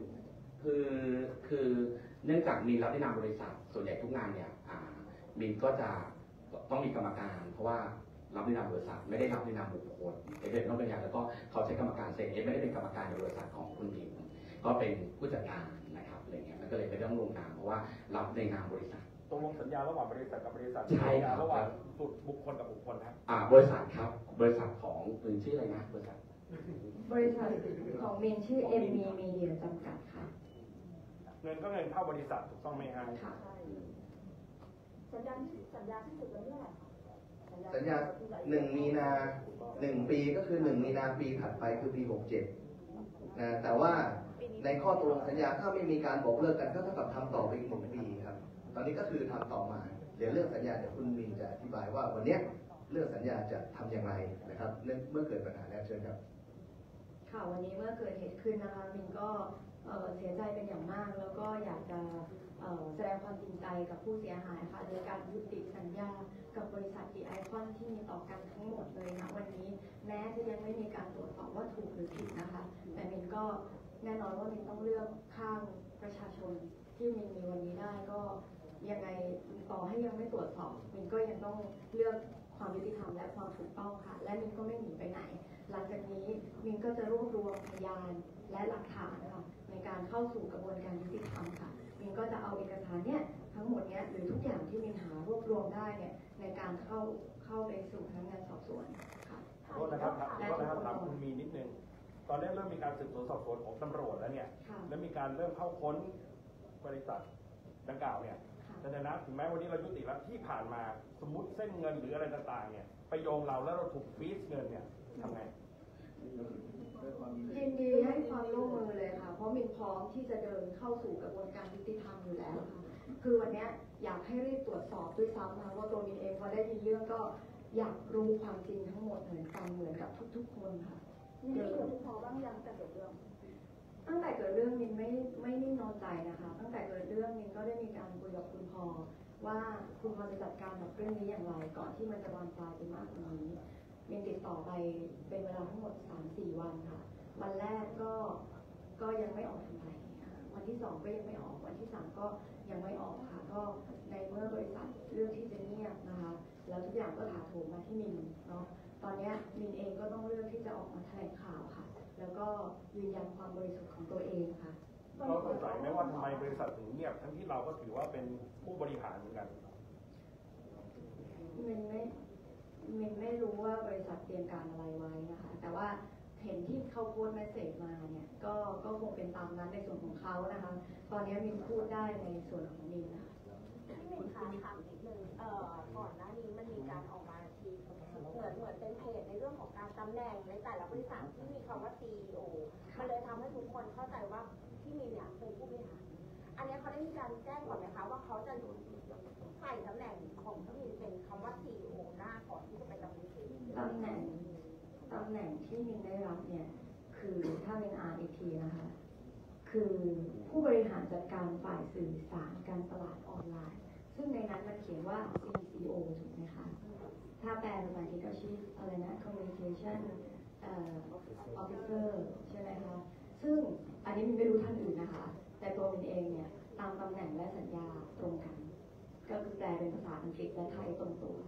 Speaker 1: คือเนื่องจากมีรับในนามบริษัทส่วนใหญ่ทุกงานเนี่ยมินก็จะต้องมีกรรมการเพราะว่ารับในนามบริษัทไม่ได้รับในนามบุคคลเป็นต้องเป็นอย่างแล้วก็เขาใช้กรรมการเซ็นไม่ได้เป็นกรรมการในบริษัทของคุณมินก็เป็นผู้จัดการนะครับอะไรเงี้ยมันก็เลยไม่ต้องลงนามเพราะว่ารับในนามบริษัท
Speaker 5: ตกลงสัญญาระหว่างบริษัทกับบริษัท
Speaker 1: ใช่ครับ
Speaker 5: ระหว่างบุคคลกับบุคคลนะ
Speaker 1: บริษัทครับบริษัทของคุณชื่ออะไรนะบริษัท
Speaker 3: ของมินชื่อ MB Media จำกัดค่ะ
Speaker 5: เงินก็เงินเข้าบริษัทถูกต้องไหมฮะ
Speaker 3: ค่ะ
Speaker 2: สัญญาที่สุดวันนี้แหละ
Speaker 4: สัญญา1 มีนา 1 ปีก็คือ1 มีนาปีถัดไปคือปี 67นะแต่ว่าในข้อตกลงสัญญาถ้าไม่มีการบอกเลิกกันก็เท่ากับทำต่อไปอีก1 ปีครับตอนนี้ก็คือทำต่อมาเดี๋ยวเรื่องสัญญาเดี๋ยวคุณมินจะอธิบายว่าวันนี้เรื่องสัญญาจะทำอย่างไรนะครับเมื่อเกิดปัญหาแล้วเชิญครับ
Speaker 3: ค่ะวันนี้เมื่อเกิดเหตุขึ้นนะคะมินก็เสียใจเป็นอย่างมากแล้วก็อยากจะแสดงความจริงใจกับผู้เสียหายค่ะโดยการยุติสัญญากับบริษัทดีไอคอนที่มีต่อกันทั้งหมดเลยนะวันนี้แม้จะยังไม่มีการตรวจสอบว่าถูกหรือผิดนะคะแต่มินก็แน่นอนว่ามินต้องเลือกข้างประชาชนที่มินมีวันนี้ได้ก็ยังไงต่อให้ยังไม่ตรวจสอบมินก็ยังต้องเลือกความยุติธรรมและความถูกต้องค่ะและมินก็ไม่หนีไปไหนหลังจากนี้มินก็จะรวบรวมพยานและหลักฐานค่ะในการเข้าสู่กระบวนการยุติธรรมค่ะมินก็จะเอาเอกสารเนี่ยทั้งหมดเนี้ยหรือทุกอย่างที่มินหารวบรวมได้เนี่ยในการเข้าไปสู่พนักงานสอบสวนค่ะ
Speaker 5: โทษนะครับถามคุณมีนิดนึงตอนนี้เริ่มมีการสืบสวนสอบสวนของตำรวจแล้วเนี่ยแล้วมีการเริ่มเข้าค้นบริษัทดังกล่าวเนี่ยแต่นะถึงแม้วันนี้เรายุติแล้วที่ผ่านมาสมมุติเส้นเงินหรืออะไรต่างๆเนี่ยไปโยงเราแล้วเราถูกฟรีซเงินเนี่ยทำไง
Speaker 3: ยินดีให้ความร่วมมือเลยค่ะเพราะมินพร้อมที่จะเดินเข้าสู่กระบวนการยุติธรรมอยู่แล้วค่ะคือวันนี้อยากให้รีบตรวจสอบด้วยซ้ำนะว่าตัวมินเองพอได้ยินเรื่องก็อยากรู้ความจริงทั้งหมดเหมือนกันเหมือนกับทุกๆคนค่ะ
Speaker 2: เดี๋ยวคุณพอบ้างยังแต่เกิดเรื่อง
Speaker 3: ตั้งแต่เกิดเรื่องมินไม่นิ่งนอนใจนะคะตั้งแต่เกิดเรื่องมินก็ได้มีการคุยกับคุณพอว่าคุณพอจะจัดการกับเรื่องนี้อย่างไรก่อนที่มันจะบานปลายไปมากกว่านี้มินติดต่อไปเป็นเวลาทั้งหมด 3-4 วันค่ะวันแรกก็ยังไม่ออกทำไมวันที่2ก็ยังไม่ออกวันที่3ก็ยังไม่ออกค่ะก็ในเมื่อบริษัทเลือกที่จะเงียบนะคะแล้วทุกอย่างก็ถาโถมมาที่มินเนาะตอนนี้มินเองก็ต้องเลือกที่จะออกมาแถลงข่าวค่ะแล้วก็ยืนยันความบริสุทธิ์ของตัวเองค่ะ
Speaker 5: เราสงสัยไหมว่าทำไมบริษัทถึงเงียบทั้งที่เราก็ถือว่าเป็นผู้บริหารเหมือนกัน
Speaker 3: มินไม่รู้ว่าบริษัทเตรียมการอะไรไว้นะคะแต่ว่าเห็นที่เขาโพสต์เมสเซจมาเนี่ยก็คงเป็นตามนั้นในส่วนของเขานะคะตอนนี้มินพูดได้ในส่วนของมินนะคะ
Speaker 2: พี่มินคะถามนิดนึงก่อนหน้านี้มันมีการออกมาทีเหมือนเป็นเพจในเรื่องของการตำแหน่งในแต่ละบริษัทที่มีคำว่า CEO มันเลยทำให้ทุกคนเข้าใจว่าพี่มินเนี่ยเป็นผู้บริหารอันนี้เขาได้มีการแจ้งก่อนไหมคะว่าเขาจะใส่ตำแหน่งของพี่มินเป็นคำว่า CEO หน้าก่อนที่จะไปดำเนินการ
Speaker 3: ตำแหน่งที่มินได้รับเนี่ยคือถ้าเป็นอ่านอีกทีนะคะคือผู้บริหารจัดการฝ่ายสื่อสารการตลาดออนไลน์ซึ่งในนั้นมันเขียนว่า CCO ถูกไหมคะถ้าแปลภาษาอังกฤษก็ชื่ออะไรนะ Communication Officer ใช่ไหมคะซึ่งอันนี้มินไม่รู้ท่านอื่นนะคะแต่ตัวมินเองเนี่ยตามตำแหน่งและสัญญาตรงกันก็คือแปลเป็นภาษาอังกฤษและไทยตรงตัว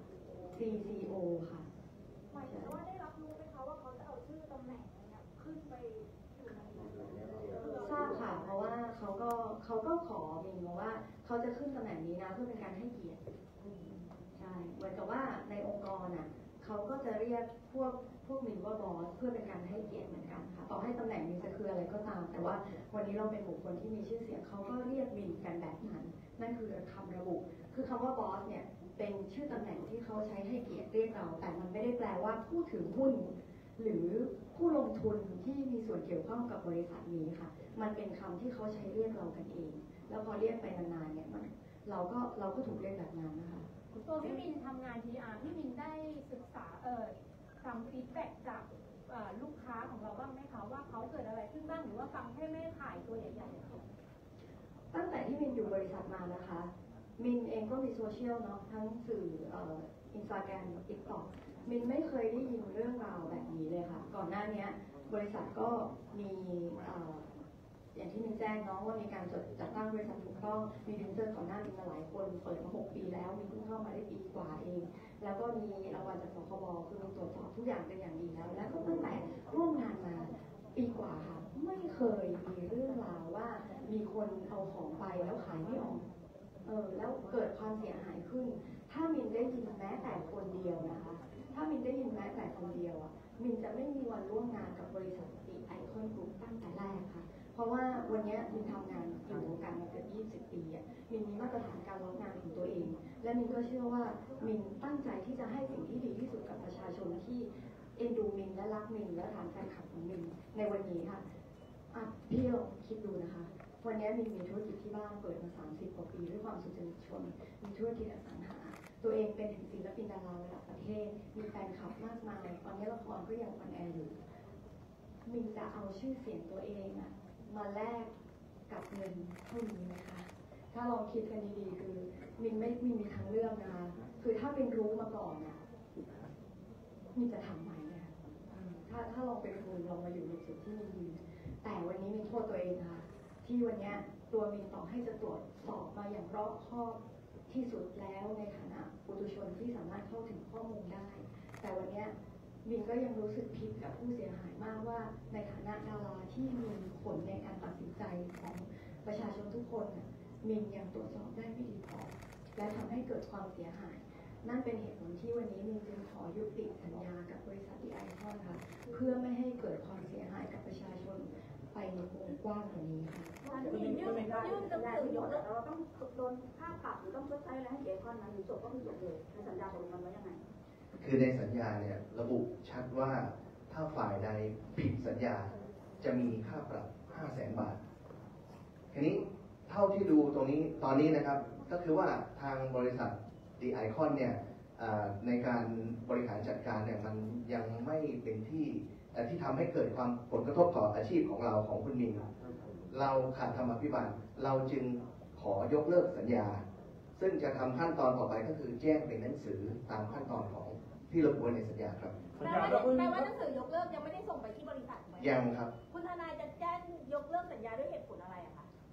Speaker 3: CCO ค่ะ
Speaker 2: หมายถึงว่าได้รับรู้ไหมคะว่าเขาจะเอาชื่อตำแหน่งเนี่ยขึ้นไปอยู่ใน
Speaker 3: ทราบค่ะเพราะว่าเขาก็ขอมินมาว่าเขาจะขึ้นตำแหน่งนี้นะเพื่อเป็นการให้เกียรติใช่เหมือนกับว่าในองค์กรน่ะเขาก็จะเรียกพวกมินว่าบอสเพื่อเป็นการให้เกียรติเหมือนกันค่ะต่อให้ตำแหน่งมินจะคืออะไรก็ตามแต่ว่าวันนี้เราเป็นบุคคลที่มีชื่อเสียงเขาก็เรียกมินกันแบบนั้นนั่นคือคำระบุคือคำว่าบอสเนี่ยเป็นชื่อตำแหน่งที่เขาใช้ให้เกียรติเรียกเราแต่มันไม่ได้แปลว่าผู้ถือหุ้นหรือผู้ลงทุนที่มีส่วนเกี่ยวข้องกับบริษัทนี้ค่ะมันเป็นคำที่เขาใช้เรียกเรากันเองแล้วพอเรียกไปนานๆเนี่ยเราก็ถูกเรียกแบบนั้นนะคะ
Speaker 7: ตัวพี่มินทำงาน PR พี่มินได้ศึกษาทำฟีดแบ็กจากลูกค้าของเราบ้างไหมคะว่าเขาเกิดอะไรขึ้นบ้างหรือว่าฟังแค่แม่ขายตัวใหญ่ๆ
Speaker 3: ตั้งแต่ที่มินอยู่บริษัทมานะคะมินเองก็มีโซเชียลเนาะทั้งสื่อInstagram กับ TikTok มินไม่เคยได้ยินเรื่องราวแบบนี้เลยค่ะก่อนหน้านี้บริษัทก็มีอย่างที่มินแจ้งเนาะว่ามีการจัดตั้งบริษัทถูกต้องมีพรีเซนเตอร์ก่อนหน้ามินมาหลายคนเปิดมา6 ปีแล้วมินเพิ่งเข้ามาได้ปีกว่าเองแล้วก็มีรางวัลจากสคบคือมินตรวจสอบทุกอย่างเป็นอย่างดีแล้วแล้วก็ตั้งแต่ร่วมงานมาปีกว่าค่ะไม่เคยมีเรื่องราวว่ามีคนเอาของไปแล้วขายไม่ออกแล้วเกิดความเสียหายขึ้นถ้ามินได้ยินแม้แต่คนเดียวนะคะถ้ามินได้ยินแม้แต่คนเดียวอ่ะมินจะไม่มีวันร่วมงานกับบริษัทไอคอนกรุ๊ปตั้งแต่แรกค่ะเพราะว่าวันนี้มินทำงานอยู่วงการมาเกือบ20 ปีอ่ะมินมีมาตรฐานการรับงานของตัวเองและมินก็เชื่อว่ามินตั้งใจที่จะให้สิ่งที่ดีที่สุดกับประชาชนที่เอ็นดูมินและรักมินและฐานแฟนคลับของมินในวันนี้ค่ะพี่ลองคิดดูนะคะวันนี้มินมีธุรกิจที่บ้านเปิดมา30 กว่าปีด้วยความสุจริตชนมีธุรกิจอสังหาตัวเองเป็นถึงศิลปินดาราระดับประเทศมีแฟนคลับมากมายตอนนี้ละครก็ยังออนแอร์อยู่มินจะเอาชื่อเสียงตัวเองอะมาแลกกับเงินเท่านี้ไหมคะถ้าลองคิดกันดีๆคือมินไม่มีทางเลือกนะคะคือถ้าเป็นรู้มาก่อนอะมินจะทำไหมเนี่ยถ้าลองเป็นคุณลองมาอยู่ในจุดที่มินยืนแต่วันนี้มินโทษตัวเองค่ะที่วันนี้ตัวมินต่อให้จะตรวจสอบมาอย่างรอบคอบที่สุดแล้วในฐานะปุถุชนที่สามารถเข้าถึงข้อมูลได้แต่วันนี้มินก็ยังรู้สึกผิดกับผู้เสียหายมากว่าในฐานะดาราที่มีผลในการตัดสินใจของประชาชนทุกคนมินยังตรวจสอบได้ไม่ดีพอและทำให้เกิดความเสียหายนั่นเป็นเหตุผลที่วันนี้มินจึงขอยุติสัญญากับบริษัทไอคอนค่ะเพื่อไม่ให้เกิดความเสียหายกับประชาชนไปในวงกว้างกว่านี้ค่ะ
Speaker 2: ยื่นหนังสือยกเลิกเราต้องโดนค่าปรับหรือต้องชดใช้อะไรให้ไอคอนนั้นหรือจบก็คือจบเลยในสัญญาตกลงกันไว้ยังไง
Speaker 4: คือในสัญญาเนี่ยระบุชัดว่าถ้าฝ่ายใดผิดสัญญาจะมีค่าปรับ 500,000 บาททีนี้เท่าที่ดูตรงนี้ตอนนี้นะครับก็คือว่าทางบริษัทดีไอคอนเนี่ยในการบริหารจัดการเนี่ยมันยังไม่เป็นที่ทำให้เกิดความผลกระทบต่ออาชีพของเราของคุณมินเราขาดธรรมาภิบาลเราจึงขอยกเลิกสัญญาซึ่งจะทำขั้นตอนต่อไปก็คือแจ้งเป็นหนังสือตามขั้นตอนของที่ระบุไว้ในสัญญาครับ
Speaker 2: แปลว่าหนังสือยกเลิกยังไม่ได้ส่งไปที่บริษัทไหม
Speaker 4: ยังครับ
Speaker 2: คุณทนายจะแจ้งยกเลิกสัญญาด้วยเหตุผลอะไรอะคะ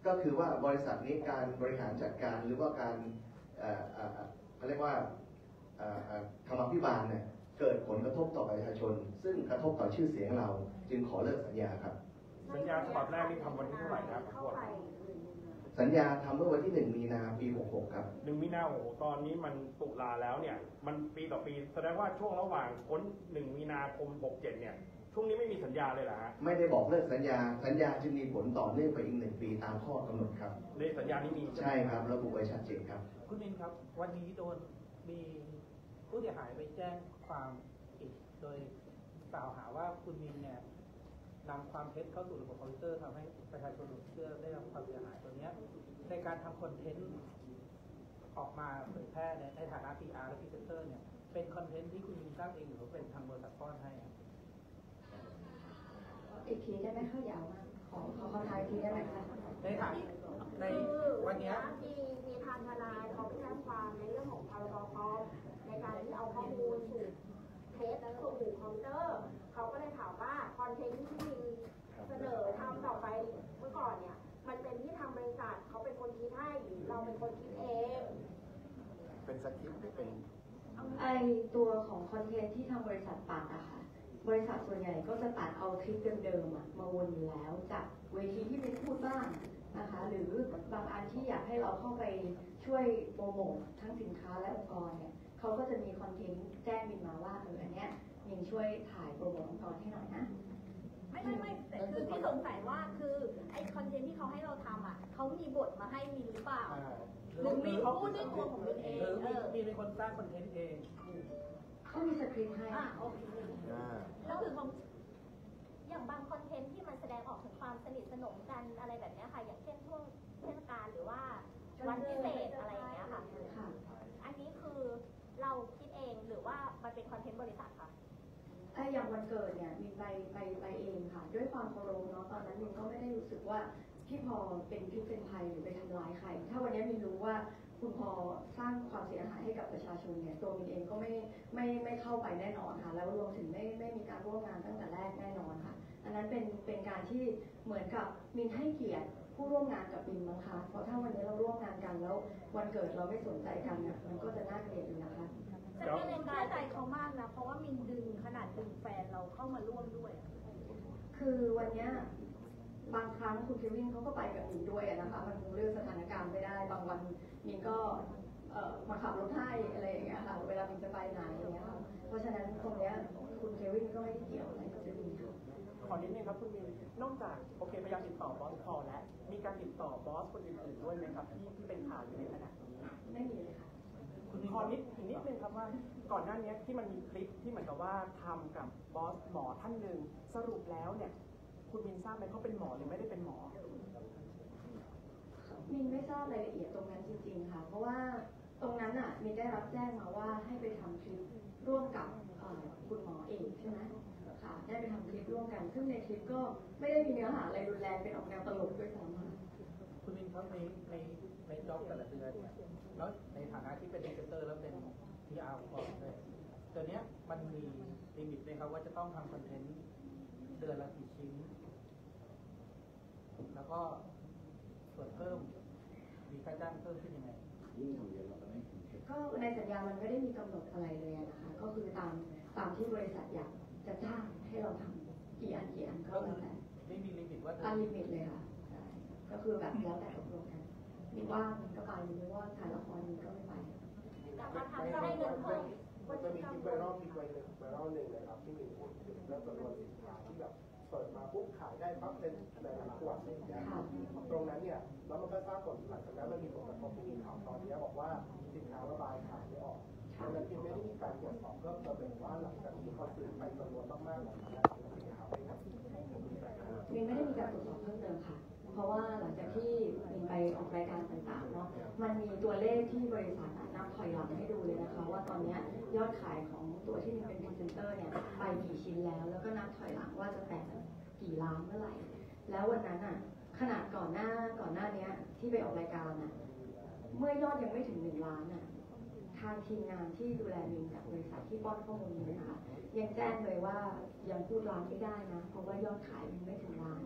Speaker 4: ก็คือว่าบริษัทนี้การบริหารจัดการหรือว่าการเขาเรียกว่าธรรมาภิบาลเนี่ยเกิดผลกระทบต่อประชาชนซึ่งกระทบต่อชื่อเสียงเราจึงขอเลิกสัญญาครับ
Speaker 5: สัญญาฉบับแรกนี่ทำวันที่เท่าไหร่ครับขอโทษ
Speaker 4: สัญญาทำเมื่อวันที่ 1 มีนาปี 66 ครับ
Speaker 5: 1 มีนาโอ้โหตอนนี้มันตุลาแล้วเนี่ยมันปีต่อปีแสดงว่าช่วงระหว่างพ้น1 มีนาคม 67 เนี่ยช่วงนี้ไม่มีสัญญาเลยเหรอฮะ
Speaker 4: ไม่ได้บอกเลิกสัญญาจึงมีผลต่อเนื่องไปอีก1 ปีตามข้อกำหนดครับ
Speaker 5: ในสัญญานี้มี
Speaker 4: ใช่ครับระบุไว้ชัดเจนครับ
Speaker 8: คุณมินครับวันนี้โดนมีผู้เสียหายไปแจ้งความอีกโดยกล่าวหาว่าคุณมินเนี่ยนำความเท็จเข้าสู่ระบบคอมพิวเตอร์ทำให้ประชาชนหลงเชื่อได้รับความเสียหายตัวนี้ในการทำคอนเทนต์ออกมาเผยแพร่ในฐานะ PR และ Presenter เนี่ยเป็นคอนเทนต์ที่คุณมินสร้างเองหรือว่าเป็นทางบริษัทป้อนให้
Speaker 3: อีกทีได้ไหมข้ายาวมากขอทายทีได้ไหมคะ
Speaker 8: ในวันนี้
Speaker 2: มีทางทนายเขาไปแจ้งความในเรื่องของพรบคอมในการที่เอาข้อมูลสู่เทสและสู่คอมพิวเตอร์เขาก็เลยถามว่าคอนเทนต์ที่มีเสนอทำต่อไปเมื่อก่อนเนี่ยมันเป็นที่ทางบริษัทเขาเป็นคนคิดให้หรือเราเป็นคนคิดเอง
Speaker 5: เป็นสคริปต์หรือเป็น
Speaker 3: ไอตัวของคอนเทนต์ที่ทางบริษัทตัดอะค่ะบริษัทส่วนใหญ่ก็จะตัดเอาคลิปเดิมๆมาวนอยู่แล้วจากเวทีที่เป็นพูดบ้างนะคะหรือบางอันที่อยากให้เราเข้าไปช่วยโปรโมททั้งสินค้าและองค์กรเนี่ยเขาก็จะมีคอนเทนต์แจ้งมินมาว่าอันเนี้ยมินช่วยถ่ายโปรโมทองค์กรให้หน่อยนะ
Speaker 2: ไม่แต่คือที่สงสัยว่าคือไอคอนเทนต์ที่เขาให้เราทำอ่ะเขามีบทมาให้มินหรือเปล่าหรือมีพูดด้วยตัวของมินเอง
Speaker 8: มีเป็นคนสร้างคอนเทนต์เอง
Speaker 3: เขามีสคริปต์ให้
Speaker 2: โอเคแล้วคืออย่างบางคอนเทนต์ที่มันแสดงออกถึงความสนิทสนมกันอะไรแบบนี้ค่ะอย่างเช่นช่วงเทศกาลหรือว่าวันพิเศษอะไรอย่างเงี้ยค่ะอันนี้คือเราคิดเองหรือว่ามันเป็นคอนเทนต์บริษัทคะ
Speaker 3: อย่างวันเกิดเนี่ยมินไปเองค่ะด้วยความเคารพเนาะตอนนั้นมินก็ไม่ได้รู้สึกว่าพี่พอเป็นพิษเป็นภัยหรือไปทำร้ายใครถ้าวันนี้มินรู้ว่าคุณพอสร้างความเสียหายให้กับประชาชนเนี่ยตัวมินเองก็ไม่เข้าไปแน่นอนค่ะแล้วรวมถึงไม่มีการร่วมงานตั้งแต่แรกแน่นอนค่ะอันนั้นเป็นการที่เหมือนกับมินให้เกียรติผู้ร่วมงานกับมินมั้งคะเพราะถ้าวันนี้เราร่วมงานกันแล้ววันเกิดเราไม่สนใจกันเนี่ยมันก็จะน่าเกลียดอยู่นะคะ
Speaker 2: แต่มินเองเข้าใจเขามากนะเพราะว่ามินดึงขนาดดึงแฟนเราเข้ามาร่วมด้วย
Speaker 3: คือวันนี้บางครั้งคุณเควินเขาก็ไปกับมินด้วยนะคะมันคงเลือกสถานการณ์ไม่ได้บางวันมินก็มาขับรถให้อะไรอย่างเงี้ยค่ะเวลามินจะไปไหนอย่างเงี้ยค่ะเพราะฉะนั้นตรงเนี้ยคุณเควินก็ไม่ได้เกี่ยวอะไรกับเรื่องนี้
Speaker 6: ขอนิดนึงครับคุณมินนอกจากโอเคพยายามติดต่อบอสพอแล้วมีการติดต่อบอสคนอื่นๆด้วยไหมครับที่เป็นข่าวอยู่ในขณะนี้
Speaker 3: ไม่มีเลยค่ะ
Speaker 6: ขอนิดนึงครับว่าก่อนหน้านี้ที่มันมีคลิปที่เหมือนกับว่าทำกับบอสหมอท่านหนึ่งสรุปแล้วเนี่ยคุณมินทราบไหมเขาเป็นหมอหรือไม่ได้เป็นหมอ
Speaker 3: มินไม่ทราบรายละเอียดตรงนั้นจริงๆค่ะเพราะว่าตรงนั้นอ่ะมินได้รับแจ้งมาว่าให้ไปทำคลิปร่วมกับคุณหมอเองใช่ไหมค่ะได้ไปทำคลิปร่วมกันซึ่งในคลิปก็ไม่ได้มีเนื้อหาอะไรรุนแรงเป็นออกแนวตลกด้วยซ้ำ
Speaker 8: คุณมินครับในจ็อบแต่ละเดือนเนี่ยแล้วในฐานะที่เป็นเอเจนต์แล้วเป็น PR ก่อนด้วยตัวเนี้ยมันมีลิมิตไหมครับว่าจะต้องทำคอนเทนต์เดือนละกี่ชิ้นแล้วก็ส่วนเพิ่มมีค่าจ้างเพิ่มขึ้นยังไง
Speaker 3: ก็ในสัญญามันไม่ได้มีกำหนดอะไรเลยนะคะก็คือตามที่บริษัทอยากจะจ้างให้เราทำกี่อันก็แล้วแต่
Speaker 8: ไม่มีลิมิตว่า
Speaker 3: ลิมิตเลยค่ะก็คือแบบแล้วแต่ตกลงกันมีว่าก็ไปมีว่าถ่ายละครมีก็ไม่ไป
Speaker 2: แต่มาทำก็ให้เงินเพิ่ม
Speaker 9: มันจะมีคลิปไวรัลหนึ่งนะครับที่มีพูดถึงเรื่องจำนวนสินค้าที่แบบเปิดมาปุ๊บขายได้ปั๊บเป็นหลายๆขวดอะไรอย่างเงี้ยตรงนั้นเนี่ยแล้วมันก็สร้างผลหลังจากนั้นมันมีผลกระทบที่มีข่าวตอนนี้บอกว่าสินค้าระบายขายไม่ออกดังนั้นยังไม่ได้มีการตรวจสอบเพิ่มเติมเลยว่าหลังจากนี้เขาซื้อไปจำนวนมากๆแบบนี้สินค้าไปครับ
Speaker 3: มินไม่ได้มีการตรวจสอบเพิ่มเติมค่ะเพราะว่าหลังจากที่มินไปออกรายการต่างๆเนาะมันมีตัวเลขที่บริษัทนับถอยหลังให้ดูเลยนะคะว่าตอนนี้ยอดขายของตัวที่มินเป็นพรีเซนเตอร์เนี่ยไปกี่ชิ้นแล้วก็นับถอยหลังว่าจะแตะกี่ล้านเมื่อไหร่แล้ววันนั้นอ่ะขนาดก่อนหน้านี้ที่ไปออกรายการอ่ะเมื่อยอดยังไม่ถึง1 ล้านอ่ะทางทีมงานที่ดูแลมินจากบริษัทที่ป้อนข้อมูลนี้นะคะยังแจ้งเลยว่ายังพูดล้านไม่ได้นะเพราะว่ายอดขายยังไม่ถึงล้าน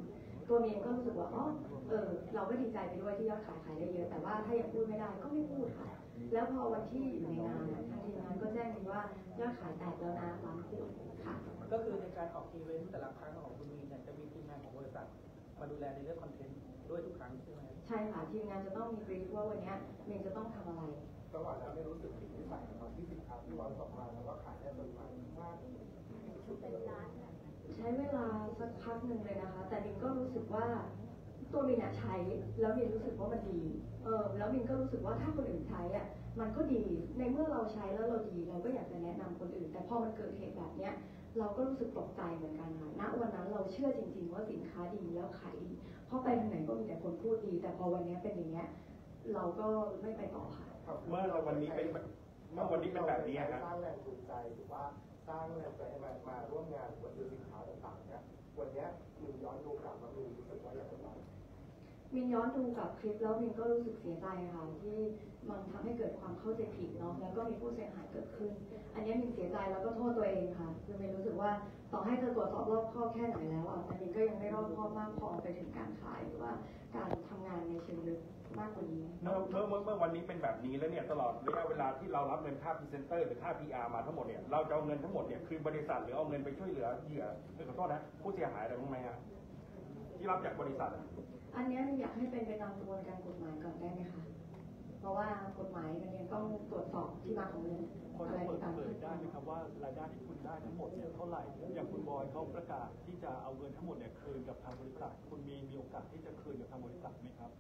Speaker 3: ตัวเมย์ก็รู้สึกว่าเราก็ดีใจไปด้วยที่ยอดขายได้เยอะแต่ว่าถ้ายังพูดไม่ได้ก็ไม่พูดค่ะแล้วพอวันที่อยู่ในงานทางทีมงานก็แจ้งว่ายอดขายแตกแล้วนะล้านขวดค่ะ
Speaker 8: ก็คือในการออกอีเวนต์แต่ละครั้งของคุณมีเนี่ยจะมีทีมงานของบริษัทมาดูแลในเรื่องคอนเทนต์ด้วยทุกครั้งใช่ไหม
Speaker 3: ใช่ค่ะทีมงานจะต้องมีบรีฟว่าวันนี้เมย์จะต้องทำอะไร
Speaker 9: ระหว่างนั้นไม่รู้สึกผิดนิสัยนะครับที่สินค้าที่วางออกมาแล้วว่าขายได้ปริมาณมาก
Speaker 2: เป็นล้าน
Speaker 3: ใช้เวลาสักพักหนึ่งเลยนะคะแต่มินก็รู้สึกว่าตัวมินใช้แล้วมินรู้สึกว่ามันดีแล้วมินก็รู้สึกว่าถ้าคนอื่นใช้มันก็ดีในเมื่อเราใช้แล้วเราดีเราก็อยากจะแนะนำคนอื่นแต่พอมันเกิดเหตุแบบนี้เราก็รู้สึกตกใจเหมือนกันค่ะณวันนั้นเราเชื่อจริงๆว่าสินค้าดีแล้วขายดีเพราะไปทางไหนก็มีแต่คนพูดดีแต่พอวันนี้เป็นอย่างเงี้ยเราก็ไม่ไปต่อค่ะ
Speaker 5: เมื่อวันนี้เป็นแบบนี้ครับ
Speaker 9: สร้างแรงจูงใจหรือว่าสร้างแรงใจให้มาร่วมงานหรือซื้อสินค้าต่างๆเนี่ยวันนี้มินย้อนดูกลับมามินรู้สึกว่าอย่างไร
Speaker 3: มินย้อนดูกับคลิปแล้วมินก็รู้สึกเสียใจค่ะที่มันทำให้เกิดความเข้าใจผิดเนาะแล้วก็มีผู้เสียหายเกิดขึ้นอันนี้มินเสียใจแล้วก็โทษตัวเองค่ะคือมินรู้สึกว่าต่อให้จะตรวจสอบรอบคอบแค่ไหนแล้วแต่มินก็ยังไม่รอบคอบมากพอไปถึงการขายหรือว่าการทำงานในเชิงลึกมากกว่านี้
Speaker 5: เมื่อวันนี้เป็นแบบนี้แล้วเนี่ยตลอดระยะเวลาที่เรารับเงินค่าพรีเซนเตอร์หรือค่า PR มาทั้งหมดเนี่ยเราจะเอาเงินทั้งหมดเนี่ยคืนบริษัทหรือเอาเงินไปช่วยเหลือเหยื่อขอโทษนะผู้เสียหายอะไรบ้างไหมฮะที่รับจากบริษัท
Speaker 3: อันนี้มินอยากให้เป็นไปตามกระบวนการกฎหมายก่อนได้ไหมคะเพราะว่ากฎหมายมันยังต้องตรวจสอบที่มาของเงินอะไรต่างๆ
Speaker 10: ได้ไหมครับว่ารายได้ที่คุณได้ทั้งหมดเนี่ยเท่าไหร่อย่างคุณบอยเขาประกาศที่จะเอาเงินทั้งหมดเนี่ยคืนกับทางบริษัทคุณมีโอกาสที่จะคืนกับทางบริษัทไหมครับ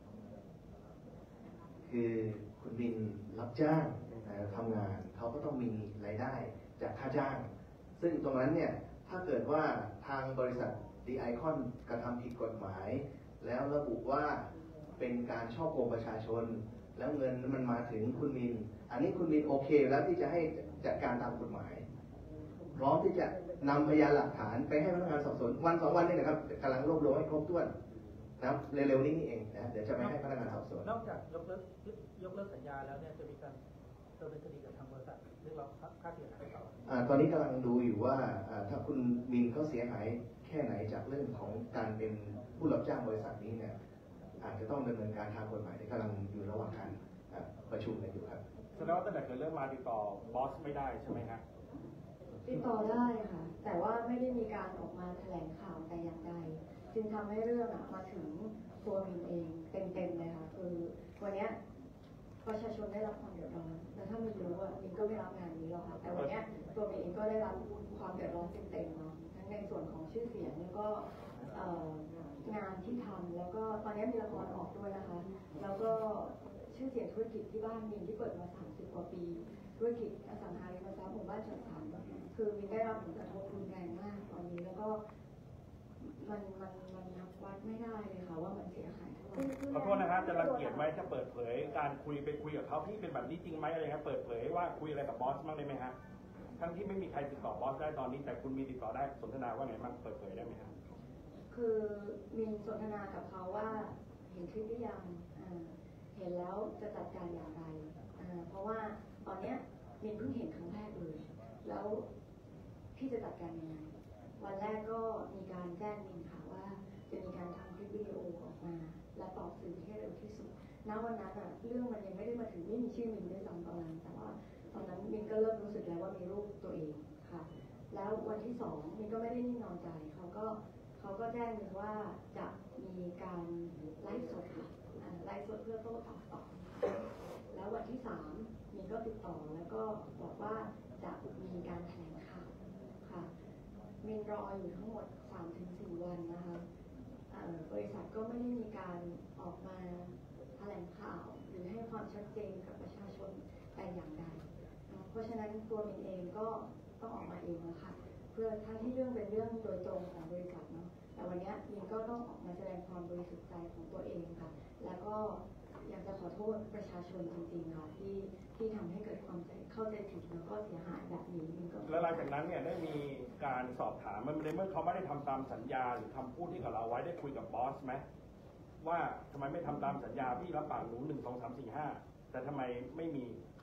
Speaker 4: คือคุณบินรับจ้างทำงานเขาก็ต้องมีรายได้จากค่าจ้าง ซึ่งตรงนั้นเนี่ยถ้าเกิดว่าทางบริษัทดีไอคอนกระทำผิดกฎหมายแล้วระบุว่าเป็นการฉ้อโกงประชาชนแล้วเงินมันมาถึงคุณมินอันนี้คุณมินโอเคแล้วที่จะให้จัดการตามกฎหมายพร้อมที่จะนำพยานหลักฐานไปให้พนักงานสอบสวนวัน2 วันนี่นะครับกำลังรวบรวมให้ครบถ้วนนะครับเร็วๆนี้เองนะเดี๋ยวจะไปให้พนักงานสอบสวน
Speaker 8: นอกจากยกเลิกสัญญาแล้วเนี่ยจะมีการดำเนินคดีกับทางบริษัทเรียกร้องค่าเสียหายต่อ
Speaker 4: ตอนนี้กำลังดูอยู่ว่าถ้าคุณมินเขาเสียหายแค่ไหนจากเรื่องของการเป็นผู้รับจ้างบริษัทนี้เนี่ยอาจจะต้องดำเนินการทางกฎหมายที่กำลังอยู่ระหว่างการประชุมกันอยู่ครับ
Speaker 5: แสดงว่าตั้งแต่เกิดเรื่องมาติดต่อบอสไม่ได้ใช่ไหมครับ
Speaker 3: ติดต่อได้ค่ะแต่ว่าไม่ได้มีการออกมาแถลงข่าวแต่อย่างใดจึงทำให้เรื่องมาถึงตัวมินเองเต็มๆเลยค่ะคือวันนี้ประชาชนได้รับความเดือดร้อนและถ้ามินรู้มินก็ไม่รับงานนี้หรอกค่ะแต่วันนี้ตัวมินเองก็ได้รับความเดือดร้อนเต็มๆเนาะทั้งในส่วนของชื่อเสียงแล้วก็งานที่ทำแล้วก็ตอนนี้มีละครออกด้วยนะคะแล้วก็ชื่อเสียงธุรกิจที่บ้านมินที่เปิดมา30 กว่าปีธุรกิจอสังหาริมทรัพย์หมู่บ้านจัดสรรคือมินได้รับผลกระทบรุนแรงมากตอนนี้แล้วก็มันนับวัดไม่ได้เลยค่ะว่ามันเสียหายเท่าไหร่
Speaker 5: ขอโทษนะครับจะรังเกียจไหมถ้าเปิดเผยการไปคุยกับเขาที่เป็นแบบนี้จริงไหมอะไรครับเปิดเผยว่าคุยอะไรกับบอสบ้างได้ไหมฮะทั้งที่ไม่มีใครติดต่อบอสได้ตอนนี้แต่คุณมีติดต่อได้สนทนาว่าไงบ้างเปิดเผยได้ไหมครับ
Speaker 3: คือมินสนทนากับเขาว่าเห็นคลิปหรือยังเห็นแล้วจะจัดการอย่างไรเพราะว่าตอนนี้มินเพิ่งเห็นครั้งแรกเลยแล้วพี่จะจัดการยังไงวันแรกก็มีการแจ้งมินค่ะว่าจะมีการทำคลิปวิดีโอออกมาและตอบสื่อให้เร็วที่สุดณวันนั้นเรื่องมันยังไม่ได้มาถึงไม่มีชื่อมินด้วยซ้ำตอนนั้นแต่ว่าตอนนั้นมินก็เริ่มรู้สึกแล้วว่ามีรูปตัวเองค่ะแล้ววันที่2มินก็ไม่ได้นิ่งนอนใจเขาก็แจ้งมินว่าจะมีการไลฟ์สดค่ะไลฟ์สดเพื่อโต้ตอบต่อแล้ววันที่3มินก็ติดต่อแล้วก็บอกว่าจะมีการแถลงข่าวค่ะมินรออยู่ทั้งหมด 3-4 วันนะคะบริษัทก็ไม่ได้มีการออกมาแถลงข่าวหรือให้ความชัดเจนกับประชาชนแต่อย่างใดเพราะฉะนั้นตัวมินเองก็ต้องออกมาเองนะคะเพื่อถ้าที่เรื่องเป็นเรื่องโดยตรงของบริษัทเนาะแต่วันนี้มินก็ต้องออกมาแสดงความบริสุทธิ์ใจของตัวเองค่ะแล้วก็อยากจะขอโทษประชาชนจริงๆค่ะที่ทำให้เกิดความเข้าใจผิดแล้วก็เสียหายแบบนี้มินก็
Speaker 5: แล้วหลังจากนั้นเนี่ยได้มีการสอบถามมันในเมื่อเขาไม่ได้ทำตามสัญญาหรือคำพูดที่กับเราไว้ได้คุยกับบอสไหมว่าทำไมไม่ทำตามสัญญาพี่รับปากหนู1 2 3 4 5แต่ทำไมไม่มี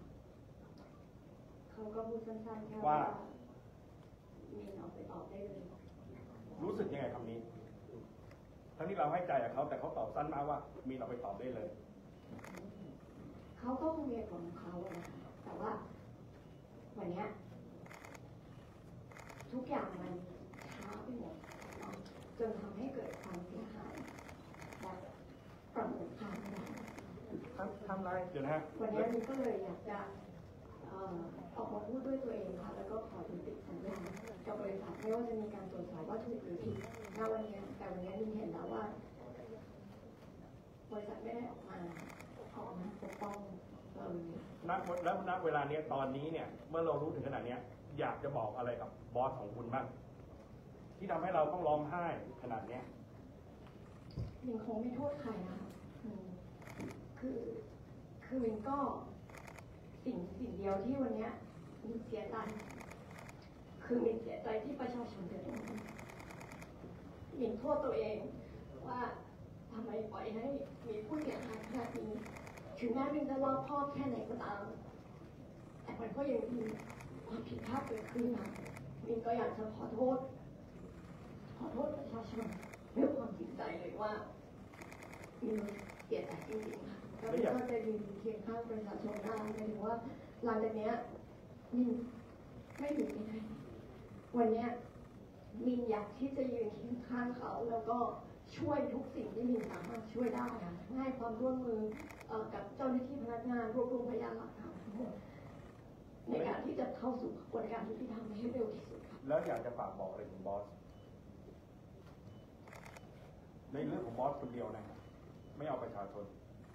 Speaker 3: เขาก็พูดสั้นๆแค่ว่ามินออกไปตอบได้เลย
Speaker 5: รู้สึกยังไงคำนี้ทั้งที่เราให้ใจกับเขาแต่เขาตอบสั้นมากว่ามีเราไปตอบได้เลย
Speaker 3: เขาก็คงมีเหตุผลของเขานะคะแต่ว่าวันนี้ทุกอย่างมันช้าไปหมดจนทำให้เกิดความเสียหายและประเมินค่าไม่ได้
Speaker 5: ทำไรเดี๋ยวนะฮะ
Speaker 3: วันนี้มินก็เลยอยากจะออกมาพูดด้วยตัวเองค่ะแล้วก็ขอยุติสัญญากับบริษัทไม่ว่าจะมีการตรวจสอบว่าถูกหรือผิดณวันนี้แต่วันนี้มินเห็นแล้วว่าบริษัทไม่ได้ออกมาปกป้องเรา
Speaker 5: แล้วณเวลานี้ตอนนี้เนี่ยเมื่อเรารู้ถึงขนาดนี้อยากจะบอกอะไรกับบอสของคุณบ้างที่ทำให้เราต้องร้องไห้ขนาดนี้
Speaker 3: มินคงไม่โทษใครนะคะคือมินก็สิ่งเดียวที่วันนี้มินเสียใจคือมินเสียใจที่ประชาชนเดือดร้อนมินโทษตัวเองว่าทำไมปล่อยให้มีผู้เสียหายขนาดนี้ถึงแม้มินจะรอบคอบแค่ไหนก็ตามแต่มันก็ยังมีความผิดพลาดเกิดขึ้นนะมินก็อยากจะขอโทษประชาชนด้วยความจริงใจเลยว่ามินเสียใจจริงๆค่ะแล้วมินก็จะยืนเคียงข้างประชาชนได้หมายถึงว่าหลังจากนี้มินไม่อยู่ที่ไหนวันนี้มินอยากที่จะยืนเคียงข้างเขาแล้วก็ช่วยทุกสิ่งที่มินสามารถช่วยได้ค่ะให้ความร่วมมือกับเจ้าหน้าที่พนักงานรวบรวมพยานหลักฐานทั้งหมดในการที่จะเข้าสู่กระบวนการยุติธรรมให้เร็วที่สุดค่ะ
Speaker 5: แล้วอยากจะฝากบอกอะไรถึงบอสในเรื่องของบอสคนเดียวนะครับไม่เอาประชาชน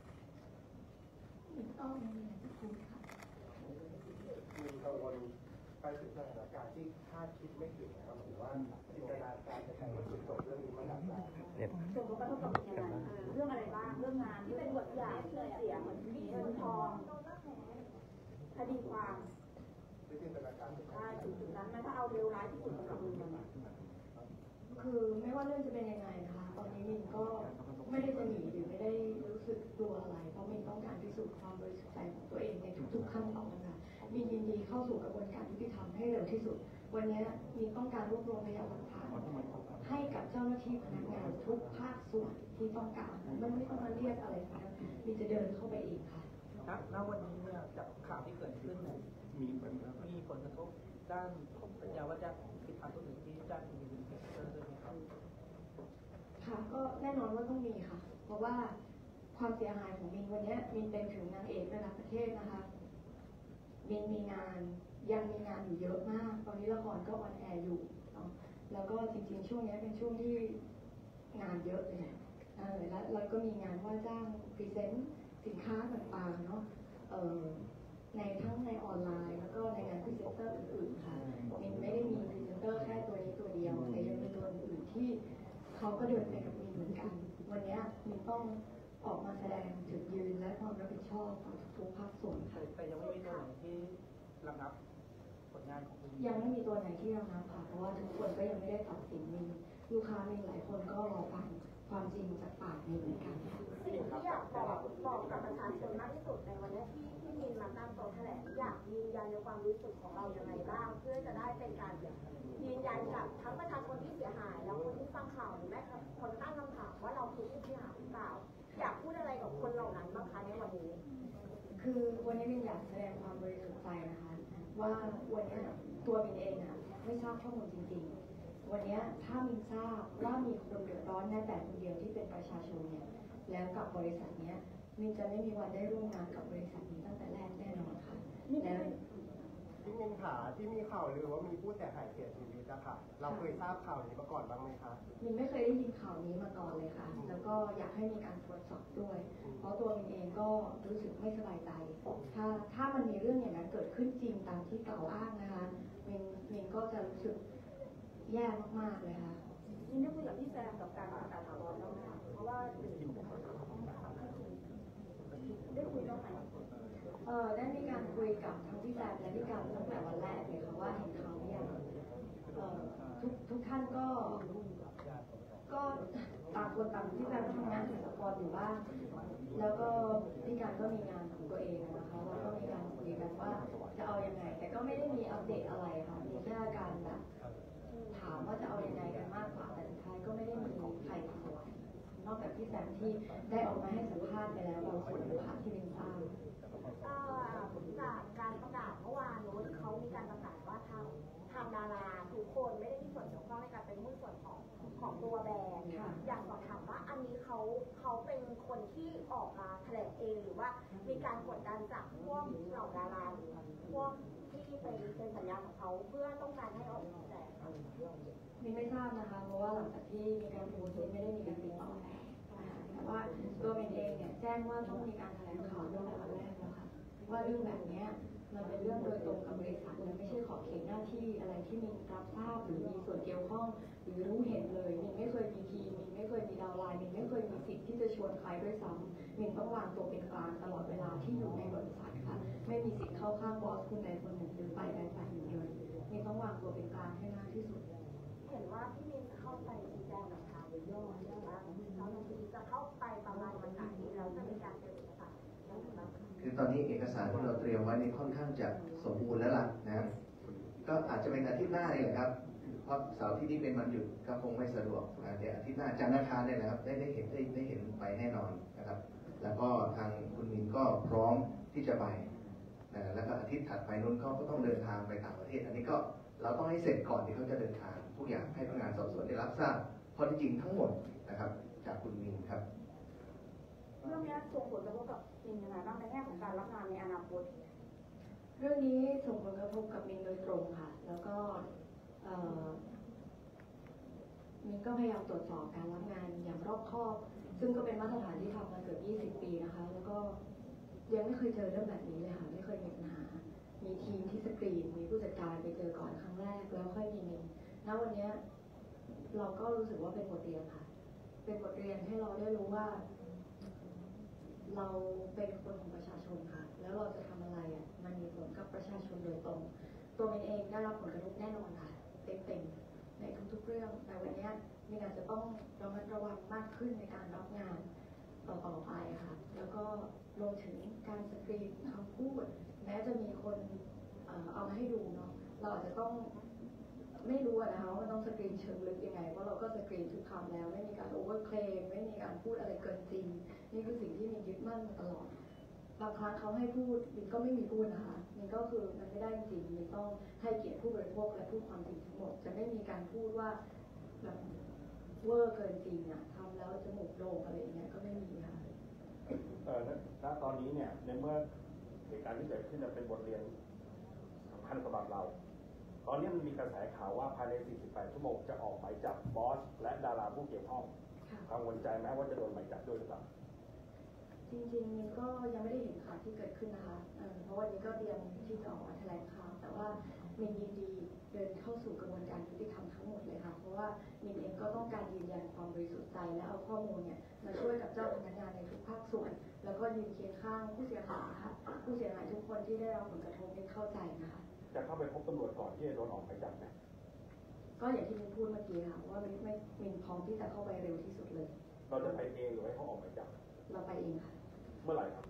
Speaker 3: มินต้องมีอะไรจะพูดค่ะ
Speaker 9: มีกังวลไปถึงสถานการณ์ที่คาดคิดไม่ถึงนะครับหรือว่าจินตนาการจะแข่งกับจุดจบเรื่องนี้มาหลากหลาย
Speaker 2: ส่วนผลกระทบกับยังไงเรื่องอะไรบ้างเรื่องงานที่เป็นบทอย่างเชื่อเสียงเหมือนมีเงินทองคดีความ
Speaker 9: จินตนาการ
Speaker 2: ใช่จุดนั้นมันถ้าเอาเร็วร้ายที่สุดสำหรับมัน
Speaker 3: คือไม่ว่าเรื่องจะเป็นยังไงนะคะตอนนี้มินก็ไม่ได้จะหนีหรือไม่ได้รู้สึกกลัวอะไรเพราะมินต้องการพิสูจน์ความบริสุทธิ์ใจของตัวเองในทุกๆขั้นตอนค่ะมินยินดีเข้าสู่กระบวนการยุติธรรมให้เร็วที่สุดวันนี้มินต้องการรวบรวมพยานหลักฐานให้กับเจ้าหน้าที่พนักงานทุกภาคส่วนที่ต้องการมันไม่ต้องมาเรียกอะไรนะมินจะเดินเข้าไปเองค่ะ
Speaker 8: ณวันนี้เนี่ยจากข่าวที่เกิดขึ้นเนี่ยมีผลกระทบด้านสัญญาว่าจะผิดพลาดตัวอื่นที่ด้านมีเป็นเกิดขึ้นไหมครับ
Speaker 3: ค่ะก็แน่นอนว่าต้องมีค่ะเพราะว่าความเสียหายของมินวันนี้มินเป็นถึงนางเอกระดับประเทศนะคะมินมีงานยังมีงานอยู่เยอะมากตอนนี้ละครก็ออนแอร์อยู่แล้วก็จริงๆช่วงนี้เป็นช่วงที่งานเยอะเลยแล้วก็มีงานว่าจ้างพรีเซนต์สินค้าต่างๆเนาะในทั้งในออนไลน์แล้วก็ในงานพรีเซนเตอร์อื่นๆค่ะมินไม่ได้มีพรีเซนเตอร์แค่ตัวนี้ตัวเดียวแต่ยังมีตัวอื่นที่เขาก็เดินไปกับมินเหมือนกันวันนี้มินต้องออกมาแสดงจุดยืนและความรับผิดชอบของทุกภาคส่วนค่ะ
Speaker 8: แต่ยังไม่มีตัวไหนที่ระงับผลงานของคุณ
Speaker 3: ยังไม่มีตัวไหนที่ระงับค่ะเพราะว่าทุกคนก็ยังไม่ได้ตัดสินมินลูกค้ามินหลายคนก็รอฟังความจริงจากปากมินเหมือนกัน
Speaker 2: สิ่งที่อยากบอกกับประชาชนมากที่สุดในวันนี้ที่มินมาตั้งโต๊ะแถลงอยากยืนยันในความรู้สึกของเราอย่างไรบ้างเพื่อจะได้เป็นการยืนยันกับทั้งประชาชนที่เสียหายแล้วคนที่ฟังข่าวหรือแม้คนตั้งคำถามว่าเราคือผู้เสียหายหรือเปล่าอยากพูดอะไรกับคนเหล่านั้นบ้างคะในวันนี้
Speaker 3: คือวันนี้มินอยากแสดงความบริสุทธิ์ใจนะคะว่าวันนี้ตัวมินเองไม่ทราบข้อมูลจริงๆวันนี้ถ้ามินทราบว่ามีคนเดือดร้อนแม้แต่คนเดียวที่เป็นประชาชนเนี่ยแล้วกับบริษัทนี้มินจะไม่มีวันได้ร่วมงานกับบริษัทนี้ตั้งแต่แรกแน่นอนค่ะแล้ว
Speaker 9: ที่มินขาที่มีข่าวลือว่ามีผู้เสียหายเสียชีวิตนะคะเราเคยทราบข่าวนี้มาก่อนบ้างไหมคะ
Speaker 3: มินไม่เคยได้ยินข่าวนี้มาก่อนเลยค่ะแล้วก็อยากให้มีการตรวจสอบด้วยเพราะตัวมินเองก็รู้สึกไม่สบายใจถ้ามันมีเรื่องอย่างนั้นเกิดขึ้นจริงตามที่กล่าวอ้างนะคะมินก็จะรู้สึกแย่มากๆเลยค่ะ
Speaker 2: มินได้คุยกับพี่แซมกับการประกาศถาวรแล้วนะคะเพราะว่าได้คุยแล้วไหม
Speaker 3: ได้มีการคุยกับทั้งพี่แซมและพี่การตั้งแต่วันแรกเลยค่ะว่าเห็นเขาเนี่ยทุกท่านก็ต่างคนต่างพี่แซมทำงานในละครอยู่บ้างแล้วก็พี่การก็มีงานของตัวเองนะคะแล้วก็มีการคุยกันว่าจะเอายังไงแต่ก็ไม่ได้มีอัปเดตอะไรค่ะมีแค่การแบบถามว่าจะเอายังไงกันมากกว่าแต่สุดท้ายก็ไม่ได้มีใครทำอะไรนอกจากพี่แซมที่ได้ออกมาให้สัมภาษณ์ไปแล้วบางส่วนนะคะที่มินทราบ
Speaker 2: จากการประกาศเมื่อวานนู้นเขามีการประกาศว่าทางดาราทุกคนไม่ได้มีส่วนเกี่ยวข้องในการเป็นหุ้นส่วนของตัวแบรนด์อยากสอบถามว่าอันนี้เขาเป็นคนที่ออกมาแถลงเองหรือว่ามีการกดดันจากพวกเหล่าดาราพวกที่ไปเซ็นสัญญาของเขาเพื่อต้องการให้ออกมาแถลง
Speaker 3: มินไม่ทราบนะคะเพราะว่าหลังจากที่มีการโพสต์ไม่ได้มีการติดต่อแต่ว่าตัวมินเองเนี่ยแจ้งว่าต้องมีการแถลงข่าวตั้งแต่วันแรกแล้วค่ะว่าเรื่องแบบนี้มันเป็นเรื่องโดยตรงกับบริษัทและไม่ใช่ขอบเขตหน้าที่อะไรที่มินรับทราบหรือมีส่วนเกี่ยวข้องหรือรู้เห็นเลยมินไม่เคยมีทีมมินไม่เคยมีดาวไลน์มินไม่เคยมีสิทธิ์ที่จะชวนใครด้วยซ้ำมินต้องวางตัวเป็นกลางตลอดเวลาที่อยู่ในบริษัทค่ะไม่มีสิทธิ์เข้าข้างบอสคนใดคนหนึ่งหรือฝ่ายใดฝ่ายหนึ่งเลยมินต้องวางตัวเป็นกลางให้มากที่สุด
Speaker 2: เห็นว่าพี่มินเข้าไปชี้แจงกับทางวิโยว่าเขาจะเข้าไปประมาณวันไหนแล้วจะมีการเตรียมเอกสาร
Speaker 4: คือตอนนี้เอกสารที่เราเตรียมไว้นี่ค่อนข้างจะสมบูรณ์แล้วล่ะนะก็อาจจะเป็นอาทิตย์หน้านี่แหละครับเพราะเสาร์ที่นี่เป็นวันหยุดก็คงไม่สะดวกเดี๋ยวอาทิตย์หน้าจันทร์อังคารเนี่ยนะครับได้เห็นไปแน่นอนนะครับแล้วก็ทางคุณมินก็พร้อมที่จะไปแล้วก็อาทิตย์ถัดไปนู้นเขาก็ต้องเดินทางไปต่างประเทศอันนี้ก็เราต้องให้เสร็จก่อนที่เขาจะเดินทางทุกอย่างให้พนักงานสอบสวนได้รับทราบข้อเท็จจริงทั้งหมดนะครับจากคุณมินครับ
Speaker 2: เรื่องนี้ส่งผลกระทบกับมินยังไงบ้างในแง่ของการรับงานในอนาคต
Speaker 3: เรื่องนี้ส่งผลกระทบกับมินโดยตรงค่ะแล้วก็มินก็พยายามตรวจสอบการรับงานอย่างรอบคอบซึ่งก็เป็นมาตรฐานที่ทำมาเกือบ20 ปีนะคะแล้วก็ยังไม่เคยเจอเรื่องแบบนี้เลยค่ะไม่เคยมีปัญหามีทีมที่สกรีนมีผู้จัดการไปเจอก่อนครั้งแรกแล้วค่อยมีมินณวันนี้เราก็รู้สึกว่าเป็นบทเรียนค่ะเป็นบทเรียนให้เราได้รู้ว่าเราเป็นคนของประชาชนค่ะแล้วเราจะทำอะไรมันมีผลกับประชาชนโดยตรงตัวมินเองได้รับผลกระทบแน่นอนค่ะเต็มในทุกๆเรื่องแต่วันนี้มินอาจจะต้องระมัดระวังมากขึ้นในการรับงานต่อไปค่ะแล้วก็รวมถึงการสกรีนคำพูดแม้จะมีคนเอามาให้ดูเนาะเราอาจจะต้องไม่รู้นะคะว่าต้องสกรีนเชิงลึกยังไงเพราะเราก็สกรีนทุกคำแล้วไม่มีการโอเวอร์เคลมไม่มีการพูดอะไรเกินจริงนี่คือสิ่งที่มินยึดมั่นมาตลอดบางครั้งเขาให้พูดมินก็ไม่มีพูดนะคะมินก็คือมันไม่ได้จริงมินต้องให้เกียรติผู้บริโภคและพูดความจริงทั้งหมดจะไม่มีการพูดว่าแบบเวอร์เกินจริงทำแล้วจมูกโด่งอะไรอย่างเงี้ยก็ไม่มีค่ะ
Speaker 5: ณตอนนี้เนี่ยในเมื่อเหตุการณ์ที่เกิดขึ้นเป็นบทเรียนสำคัญสำหรับเราตอนนี้มันมีกระแสข่าวว่าภายใน 48 ชั่วโมงจะออกหมายจับบอสและดาราผู้เกี่ยวข้องกังวลใจไหมว่าจะโดนหมายจับด้วยหรือเปล่า
Speaker 3: จริงๆมินก็ยังไม่ได้เห็นข่าวที่เกิดขึ้นนะคะเพราะวันนี้ก็เตรียมที่จะออกมาแถลงข่าวแต่ว่ามินยินดีเดินเข้าสู่กระบวนการยุติธรรมทั้งหมดเลยค่ะเพราะว่ามินเองก็ต้องการยืนยันความบริสุทธิ์ใจและเอาข้อมูลเนี่ยมาช่วยกับเจ้าพนักงานในทุกภาคส่วนแล้วก็ยืนเคียงข้างผู้เสียหายค่ะผู้เสียหายทุกคนที่ได้รับผลกระทบมินเข้าใจนะคะ
Speaker 5: จะเข้าไปพบตำรวจก่อนที่จะโดนออกหมายจับไหม
Speaker 3: ก็อย่างที่มินพูดเมื่อกี้ค่ะว่ามินพร้อมที่จะเข้าไปเร็วที่สุดเลย
Speaker 5: เราจะไปเองหรือให้เขาออกหมายจับ
Speaker 3: เราไปเองค่ะ
Speaker 5: เมื่อไหร่ครับ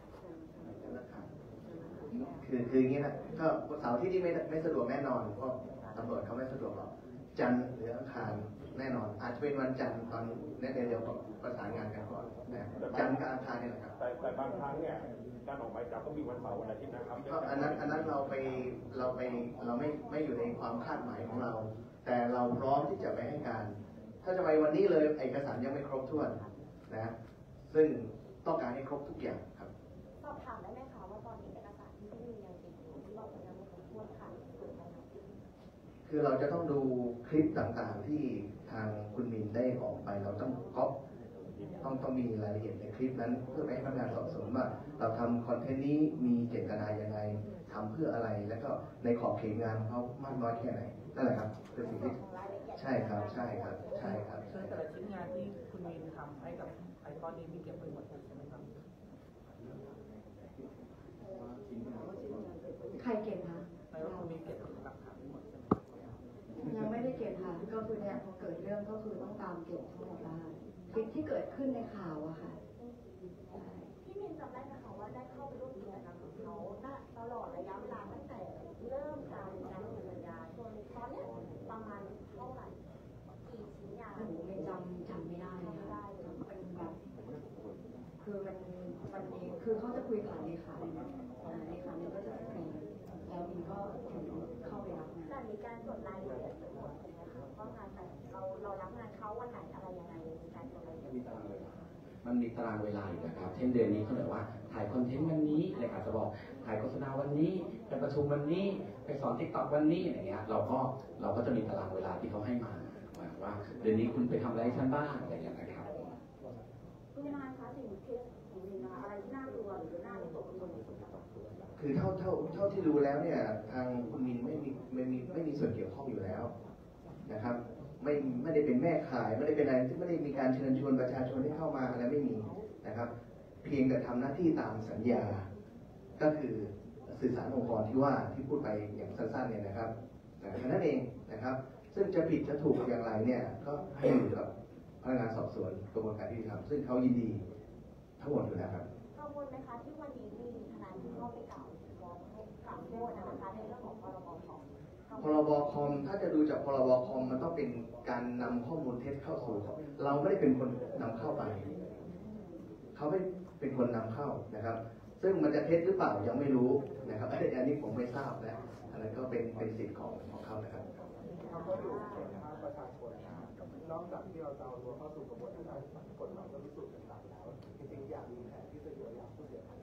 Speaker 4: คืออย่างนี้นะก็เสาร์ที่ไม่สะดวกแน่นอนเพราะตำรวจเขาไม่สะดวกหรอกจันทร์หรืออังคารแน่นอนอาจจะเป็นวันจันทร์ตอนนี้เดี๋ยวประสานงานกันก่อนนะจันทร์กับอังคารนี่แหละครับ
Speaker 5: แต่บางครั้งเนี่ยการออกหมายจับก็มีวันเสาร์วันอาทิตย์นะครับ
Speaker 4: ก็อันนั้นเราไม่อยู่ในความคาดหมายของเราแต่เราพร้อมที่จะไปให้การถ้าจะไปวันนี้เลยเอกสารยังไม่ครบถ้วนนะซึ่งต้องการให้ครบทุกอย่างครับ
Speaker 2: สอบถามได้ไหมคะว่าตอนนี้เอกสารที่มียังติดอยู่ที่บอกว่ายังไม่ครบถ้วนค่ะเกิดอะไรขึ้น
Speaker 4: คือเราจะต้องดูคลิปต่างๆที่ทางคุณมินได้ออกไปเราต้องก๊อปต้องมีรายละเอียดในคลิปนั้นเพื่อให้พนักงานสอบสวนว่าเราทำคอนเทนต์นี้มีเจตนายังไงทำเพื่ออะไรแล้วก็ในขอบเขตงานเขามากน้อยแค่ไหนนั่นแหละครับคือสิ่งที่ใช่ครับ
Speaker 8: แต่ละชิ้นงานที่คุณมินทำให้กับไอคอนนี้มีเก็บไว้หมดใช่ไหมครับ
Speaker 3: ใครเก็บคะ
Speaker 8: เรามีเก็บหลักฐานทั้งหมดใช่ไหม
Speaker 3: ยังไม่ได้เก็บค่ะก็คือเนี่ยพอเกิดเรื่องก็คือต้องตามเก็บทั้งหมดได้คลิปที่เกิดขึ้นในข่าวอะค่ะ
Speaker 2: พี่มินจำได้ไหมคะว่าได้เข้าไปร่วมกิจกรรมกับเขาตลอดระยะเวลาตั้งแต่เริ่มการเซ็นสัญญาจนตอนนี้ประมาณเท่าไหร่กี่ชิ้นงาน
Speaker 3: ไม่จำไม่ได้ค่ะวันนี้คือเขาจะคุยผ่านเลขาเลขาเนี่ยก็จะสกรีนแล้วมินก็ถึงเข้าไปรับงาน
Speaker 2: แต่มีการจดรายละเอียดเป็นหมดถูกไหมคะว่างานแต่เรารับงานเขาวันไหนอะไรยังไงมีการจดรายละเอียด
Speaker 1: มันมีตารางเวลาอยู่นะครับเช่นเดือนนี้เขาบอกว่าถ่ายคอนเทนต์วันนี้เลยอาจจะบอกถ่ายโฆษณาวันนี้ไปประชุมวันนี้ไปสอนติ๊กต็อกวันนี้อย่างเงี้ยเราก็จะมีตารางเวลาที่เขาให้มาว่าเดือนนี้คุณไปทำอะไรให้ฉันบ้างอะไรอย่างเงี้ยนะครับ
Speaker 2: คุณนายคะสิ่งที่ของมินนะคะอะไรที่น่ากลัวหรือน่าวิตกกังวลที่สุดกับ
Speaker 4: คือเท่าที่ดูแล้วเนี่ยทางคุณมินไม่มีส่วนเกี่ยวข้องอยู่แล้วนะครับ ไม่ได้เป็นแม่ขายไม่ได้เป็นอะไรที่ไม่ได้มีการเชิญชวนประชาชนให้เข้ามาอะไรไม่มีนะครับ เพียงแต่ทำหน้าที่ตามสัญญาก็คือสื่อสารองค์กรที่พูดไปอย่างสั้นๆเนี่ยนะครับแค่นั้นเองนะครับ ซึ่งจะผิดจะถูกอย่างไรเนี่ยก็ให้อยู่กับพนักงานสอบสวนกระบวนการยุติธรรมซึ่งเขายินดีทั้งหมดอยู่แล้วครับ
Speaker 2: กังวลไหมคะที่วันนี้มีทนายที่เข้าไปกล่าวโทษนะคะในเรื่องของพรบคอม
Speaker 4: พรบคอมถ้าจะดูจากพรบคอมมันต้องเป็นการนำข้อมูลเท็จเข้าสู่เราไม่ได้เป็นคนนำเข้าไปเขาไม่เป็นคนนำเข้านะครับ ซึ่งมันจะเท็จหรือเปล่ายังไม่รู้นะครับอันนี้ผมไม่ทราบนะอันนั้นก็เป็นสิทธิ์ของเขานะครับ
Speaker 9: เขาก็ดูภาคประชาชนนะครับนอกจากที่เราจะเอาตัวเข้าสู่กระบวนการกฎหมายและพิสูจน์ต่างๆแล้วจริงๆอยากมีแผนที่จะเยียวยาผู้เสียหาย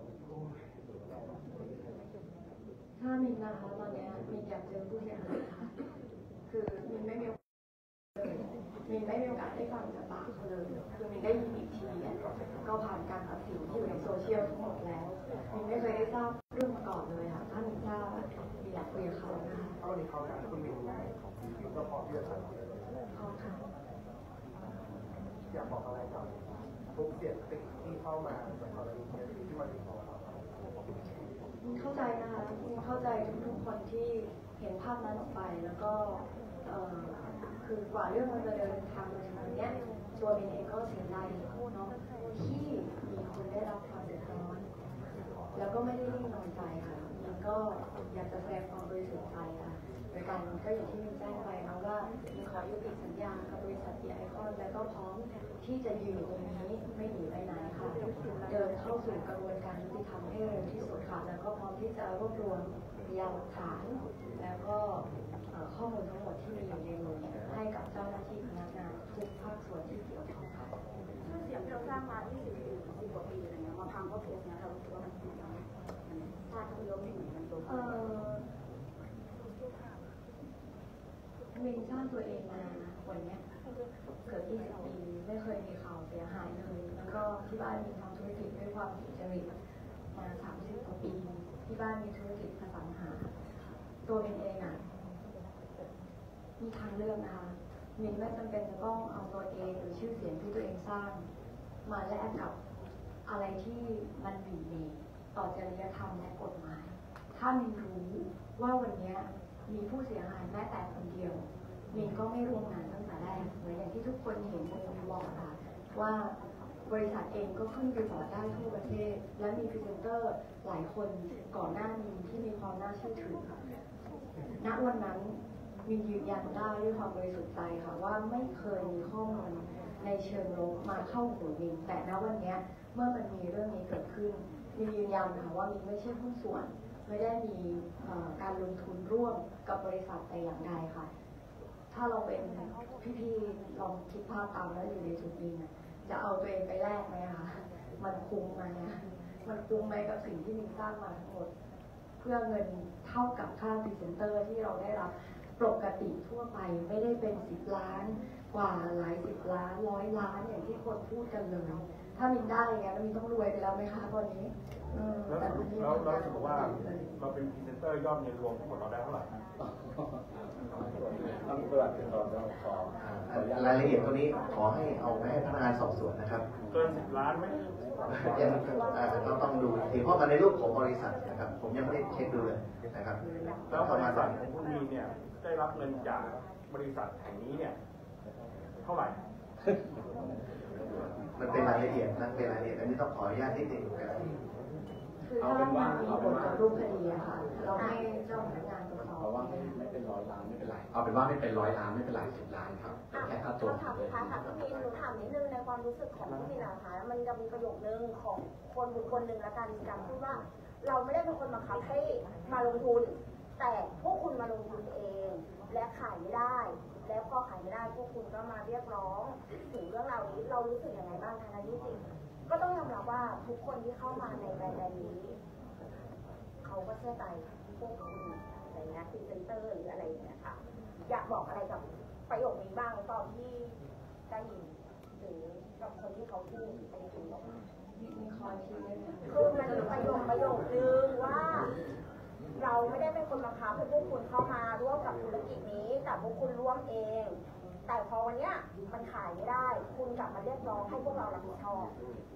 Speaker 3: ถ้ามินนะคะตอนนี้มินอยากเจอผู้เสียหายค่ะคือมินไม่มีโอกาสเลยมินไม่มีโอกาสได้ฟังจากปากเขาเลยคือมินได้ยินอีกทีก็ผ่านการตัดสินที่อยู่ในโซเชียลทั้งหมดแล้วมินไม่เคยได้ทราบเรื่องมาก่อนเลยค่ะถ้ามินทราบมินอยากคุยกับเขานะคะ
Speaker 9: ถ้าวันนี้เขาการคุณมินก็พร้อมที่จะทำ
Speaker 3: ขอบค่ะ
Speaker 9: อยากบอกอะไรกับทุกเสียงติที่เข้ามาจากกรณีที่มาถึงเรา
Speaker 3: มินเข้าใจนะคะมินเข้าใจทุกๆคนที่เห็นภาพนั้นออกไปแล้วก็คือกว่าเรื่องมันจะเดินทางมาถึงวันนี้ตัวมินเองก็เสียใจเนาะที่มีคนได้รับความเดือดร้อนแล้วก็ไม่ได้นิ่งนอนใจค่ะมินก็อยากจะแสดงความบริสุทธิ์ใจค่ะโดยการก็อย่างที่มินแจ้งไปนะว่ามินขอยุติสัญญากับบริษัทดีไอคอนและก็พร้อมที่จะยืนอยู่ตรงนี้ไม่หนีไปไหนค่ะเดินเข้าสู่กระบวนการยุติธรรมให้เร็วที่สุดค่ะแล้วก็พร้อมที่จะรวบรวมพยานหลักฐานแล้วก็ข้อมูลทั้งหมดที่มีอยู่ในมือให้กับเจ้าหน้าที่พนักงานทุกภาคส่วนที่เกี่ยวข้องค่ะ
Speaker 2: ชื่อเสียงที่เราสร้างมา20 กว่าปีอะไรเงี้ยมาพังเพราะเคสเนี้ยเราคิดว่ามันชาติทั้งยกหนึ่งมันตัว
Speaker 3: มินสร้างตัวเองมาวันนี้เกิด20 ปีไม่เคยมีข่าวเสียหายเลยแล้วก็ที่บ้านมีทำธุรกิจด้วยความสุจริตมา30 กว่าปีที่บ้านมีธุรกิจอสังหาตัวมินเองมีทางเลือกนะคะมินไม่จำเป็นจะต้องเอาตัวเองหรือชื่อเสียงที่ตัวเองสร้างมาแลกกับอะไรที่มันหมิ่นเหม่ต่อจริยธรรมและกฎหมายถ้ามินรู้ว่าวันนี้มีผู้เสียหายแม้แต่คนเดียวมินก็ไม่ร่วมงานตั้งแต่แรกเหมือนอย่างที่ทุกคนเห็นในบอร์ดค่ะว่าบริษัทเองก็ขึ้นไปบอร์ดได้ทั่วประเทศและมีพรีเซนเตอร์หลายคนก่อนหน้านี้ที่มีความน่าเชื่อถือณวันนั้นมินยืนยันได้ด้วยความบริสุทธิ์ใจค่ะว่าไม่เคยมีข้อมูลในเชิงลบมาเข้าหูมินแต่ณวันนี้เมื่อมันมีเรื่องนี้เกิดขึ้นมินยืนยันค่ะว่ามินไม่ใช่หุ้นส่วนไม่ได้มีการลงทุนร่วมกับบริษัทแต่อย่างใดค่ะถ้าเราเป็นพี่ๆลองคิดภาพตามแล้วอยู่ในจุดนี้นะจะเอาตัวเองไปแลกไหมคะมันคุ้มไหมมันคุ้มไหมกับสิ่งที่มินสร้างมาทั้งหมดเพื่อเงินเท่ากับค่าพรีเซนเตอร์ที่เราได้รับปกติทั่วไปไม่ได้เป็น10 ล้านกว่าหลาย10 ล้าน100 ล้านอย่างที่คนพูดกันเลยถ้ามินได้อย่างเงี้ยมินต้องรวยไปแล้วไหมคะตอนนี้
Speaker 5: แล้วถือว่าเราเป็นพรีเซนเตอร์ยอดเงินรวมทั้งหมดเราได้เท่าไหร่
Speaker 4: ต้องตรวจรายละเอียดตรงนี้ขอให้เอาไปให้พนักงานสอบสวนนะครับ
Speaker 5: เกิน10 ล้านไหม
Speaker 4: ยังเราต้องดูเพราะมันในรูปของบริษัทนะครับผมยังไม่ได้เช็คดูเลยนะครับ
Speaker 5: แล้วบริษัทของคุณมีเนี่ยได้รับเงินจากบริษัทแห่งนี้เนี่ยเท่าไหร่
Speaker 4: มันเป็นรายละเอียดนะเป็นรายละเอียดอันนี้ต้องขออนุญาตนิดนึงเป็นรายละเอียด
Speaker 3: คคือถ้ามันมีผลกับรูปคดีอะค่ะเราให้เจ้าพนักงานตรวจสอบ
Speaker 1: เพราะว่าไม่เป็น100 ล้านไม่เป็นไรเอาเป็นว่าไม่เป็น100 ล้านไม่เป็นไร10 ล้านครับแค่ค่าตัว
Speaker 2: คำถามสุดท้ายค่ะพี่มินหนูถามนิดนึงในความรู้สึกของพี่มินนะคะมันจะมีประโยคนึงของคนบุคคลหนึ่งและการมีการพูดว่าเราไม่ได้เป็นคนบังคับให้มาลงทุนแต่พวกคุณมาลงทุนเองและขายไม่ได้แล้วพอขายไม่ได้พวกคุณก็มาเรียกร้องถึงเรื่องราวนี้เรารู้สึกยังไงบ้างคะที่จริงก็ต้องยอมรับว่าทุกคนที่เข้ามาในแบรนด์นี้เขาก็เชื่อใจพวกคุณอะไรเงี้ยพรีเซนเตอร์หรืออะไรอย่างเงี้ยค่ะอยากบอกอะไรกับประโยคนี้บ้างตอนที่ได้ยินหรือกับคนที่เขาพูดไปถึงบอกมีคอยคิดเลยคือมันมีประโยคนึงว่าเราไม่ได้เป็นคนบังคับให้พวกคุณเข้ามาร่วมกับธุรกิจนี้แต่พวกคุณร่วมเองแต่พอวันเนี้ยมันขายไม่ได้คุณกลับมาเรียกร้องให้พวกเรารับผิดชอบ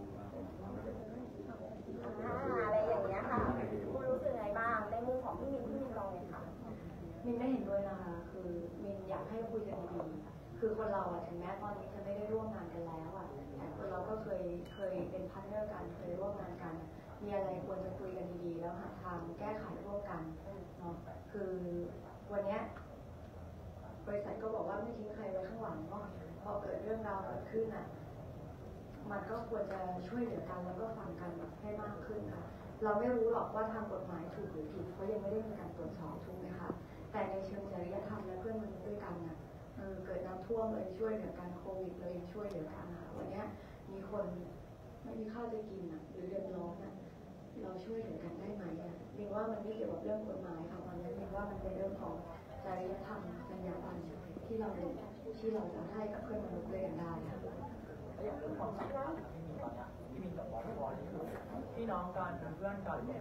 Speaker 2: อะไรอย่างเงี้ยค่ะคุณรู้สึกไงบ้างในมุมของพี่มินลองเลยค่ะ
Speaker 3: มินไม่เห็นด้วยนะคะคือมินอยากให้คุยกันดีๆคือคนเราอะถึงแม้ตอนนี้จะไม่ได้ร่วมงานกันแล้วอะแต่คนเราก็เคยเป็นพาร์ทเนอร์กันเคยร่วมงานกันมีอะไรควรจะคุยกันดีๆแล้วหาทางแก้ไขร่วมกันเนาะคือวันนี้บริษัทก็บอกว่าไม่ทิ้งใครไว้ข้างหลังเนาะพอเกิดเรื่องราวเกิดขึ้นอะมันก็ควรจะช่วยเหลือกันแล้วก็ฟังกันให้มากขึ้นค่ะเราไม่รู้หรอกว่าทางกฎหมายถูกหรือผิดเพราะยังไม่ได้มีการตรวจสอบถูกไหมคะแต่ในเชิงจริยธรรมและเพื่อนมนุษย์ด้วยกันน่ะเกิดน้ำท่วมเลยช่วยเหลือกันโควิดเลยช่วยเหลือกันค่ะวันนี้มีคนไม่มีข้าวจะกินหรือเดือดร้อนเราช่วยเหลือกันได้ไหมมินว่ามันไม่เกี่ยวกับเรื่องกฎหมายค่ะตอนนี้มินว่ามันเป็นเรื่องของจริยธรรมจรรยาบรรณที่เราจะให้กับเพื่อนมนุษย์ด้วยกันได้ค่ะ
Speaker 11: พี่น้องกันเป็นเพื่อนกันเนี่ย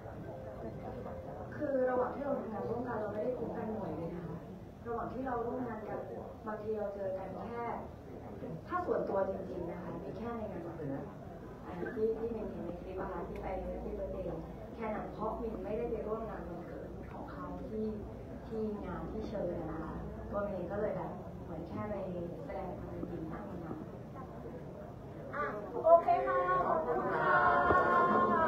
Speaker 3: คือระหว่างที่เราทำงานร่วมกันเราไม่ได้คุ้มกันหน่วยเลยนะคะระหว่างที่เราร่วมงานกันบางทีเราเจอกันแค่ถ้าส่วนตัวจริงๆนะคะมีแค่ในงานวันเกิดที่มินเห็นในคลิปนะคะที่ไปที่เบอร์เดย์แค่นั้นเพราะมินไม่ได้ไปร่วมงานวันเกิดของเขาที่งานที่เชิญนะคะตัวมินก็เลยแบบเหมือนแค่ไปแสดงความยินดีณวันนั้น
Speaker 2: โอเคค่ะขอบคุณค่ะ